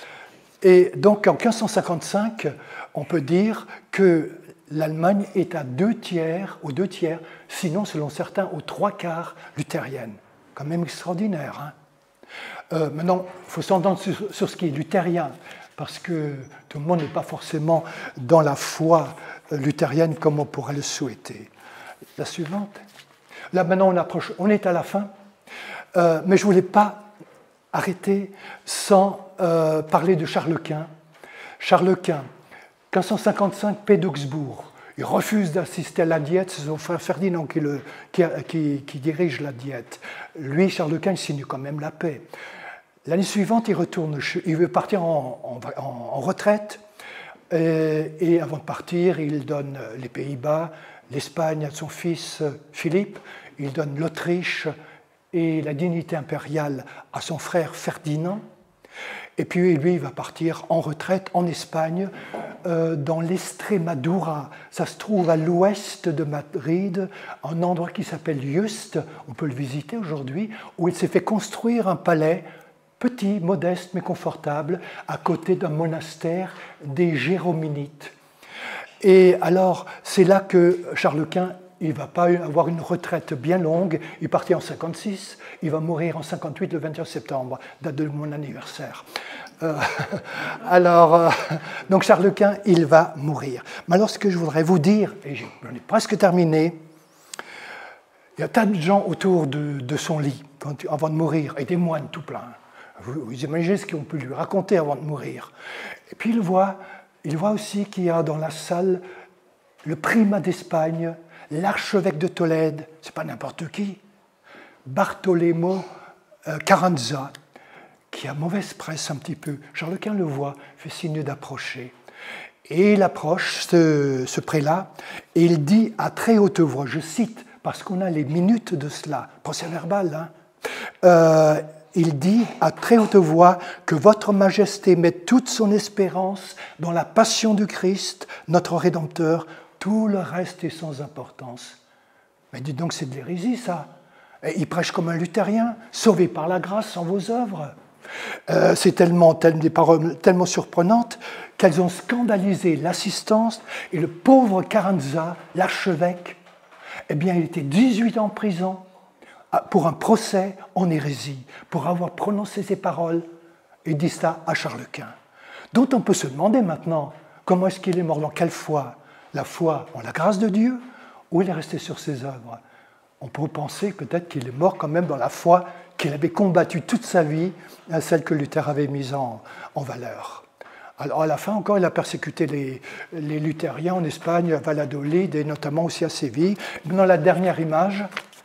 Et donc en 1555, on peut dire que l'Allemagne est à 2 tiers, aux 2 tiers, sinon selon certains aux 3 quarts luthérienne. Quand même extraordinaire. Maintenant, il faut s'entendre sur ce qui est luthérien, parce que tout le monde n'est pas forcément dans la foi luthérienne comme on pourrait le souhaiter. La suivante. Là, maintenant, on est à la fin, mais je ne voulais pas arrêter sans parler de Charles Quint. Charles Quint, 1555, paix d'Augsbourg. Il refuse d'assister à la diète, c'est son frère Ferdinand qui dirige la diète. Lui, Charles Quint, il signe quand même la paix. L'année suivante, il veut partir en retraite, et avant de partir, il donne les Pays-Bas, l'Espagne à son fils Philippe, il donne l'Autriche et la dignité impériale à son frère Ferdinand, et puis lui, il va partir en retraite en Espagne, dans l'Estremadura. Ça se trouve à l'ouest de Madrid, un endroit qui s'appelle Yuste, on peut le visiter aujourd'hui, où il s'est fait construire un palais, petit, modeste, mais confortable, à côté d'un monastère des Jérôminites. Et alors, c'est là que Charles Quint, il ne va pas avoir une retraite bien longue, il partit en 56, il va mourir en 58, le 21 septembre, date de mon anniversaire. Donc Charles Quint, il va mourir. Mais alors, ce que je voudrais vous dire, et j'en ai presque terminé, il y a tas de gens autour de son lit, avant de mourir, et des moines tout plein. Vous imaginez ce qu'on peut lui raconter avant de mourir. Et puis il voit aussi qu'il y a dans la salle le primat d'Espagne, l'archevêque de Tolède, c'est pas n'importe qui, Bartolomé Carranza, qui a mauvaise presse un petit peu. Charles Quint le voit, fait signe d'approcher. Et il approche ce prélat et il dit à très haute voix, je cite, parce qu'on a les minutes de cela, procès-verbal, il dit à très haute voix que votre majesté met toute son espérance dans la passion du Christ, notre Rédempteur, tout le reste est sans importance. Mais dites donc, c'est de l'hérésie, ça. Et il prêche comme un luthérien, sauvé par la grâce sans vos œuvres. C'est des paroles tellement surprenantes qu'elles ont scandalisé l'assistance et le pauvre Carranza, l'archevêque, eh bien, il était 18 ans en prison pour un procès en hérésie, pour avoir prononcé ces paroles, et dit ça à Charles Quint. Donc on peut se demander maintenant, comment est-ce qu'il est mort, dans quelle foi? La foi en la grâce de Dieu, ou il est resté sur ses œuvres? On peut penser peut-être qu'il est mort quand même dans la foi qu'il avait combattue toute sa vie, celle que Luther avait mise en valeur. Alors à la fin encore, il a persécuté les luthériens en Espagne, à Valladolid et notamment aussi à Séville. Dans la dernière image,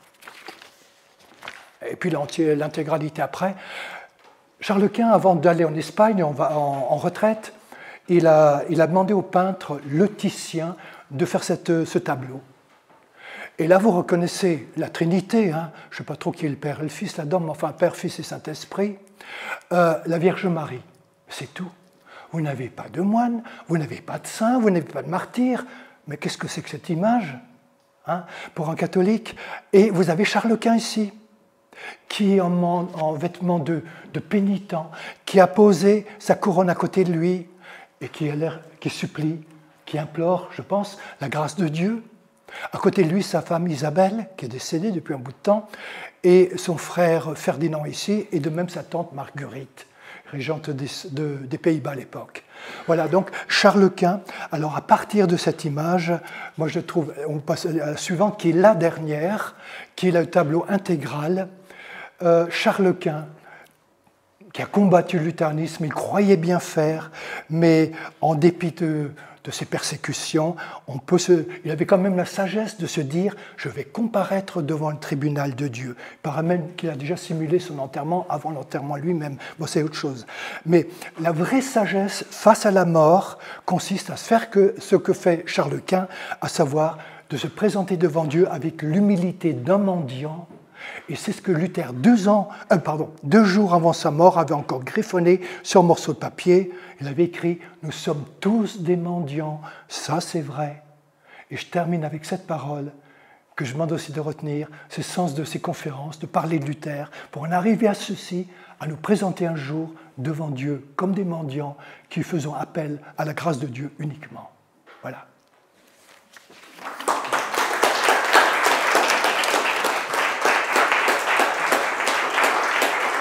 et puis l'intégralité après, Charles Quint, avant d'aller en Espagne en retraite, il a demandé au peintre Le Titien de faire ce tableau. Et là, vous reconnaissez la Trinité, hein, je ne sais pas trop qui est le Père et le Fils là-dedans, mais enfin Père, Fils et Saint-Esprit, la Vierge Marie, c'est tout. Vous n'avez pas de moine, vous n'avez pas de saint, vous n'avez pas de martyr, mais qu'est-ce que c'est que cette image, hein, pour un catholique? Et vous avez Charles Quint ici, qui est en vêtements de pénitent, qui a posé sa couronne à côté de lui, et qui supplie, qui implore, je pense, la grâce de Dieu. À côté de lui, sa femme Isabelle, qui est décédée depuis un bout de temps, et son frère Ferdinand ici, et de même sa tante Marguerite, régente des Pays-Bas à l'époque. Voilà, donc Charles Quint. Alors à partir de cette image, moi je trouve, on passe à la suivante, qui est la dernière, qui est le tableau intégral. Charles Quint, qui a combattu le luthéranisme, il croyait bien faire, mais en dépit de ses persécutions, il avait quand même la sagesse de se dire « je vais comparaître devant le tribunal de Dieu ». Il paraît même qu'il a déjà simulé son enterrement avant l'enterrement lui-même. Bon, c'est autre chose. Mais la vraie sagesse face à la mort consiste à faire ce que fait Charles Quint, à savoir de se présenter devant Dieu avec l'humilité d'un mendiant. Et c'est ce que Luther, 2 jours avant sa mort, avait encore griffonné sur un morceau de papier. Il avait écrit « Nous sommes tous des mendiants, ça c'est vrai ». Et je termine avec cette parole que je demande aussi de retenir, c'est le sens de ces conférences, de parler de Luther, pour en arriver à ceci, à nous présenter un jour devant Dieu comme des mendiants qui faisons appel à la grâce de Dieu uniquement. Voilà.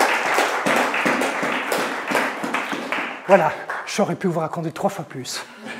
Voilà, j'aurais pu vous raconter 3 fois plus.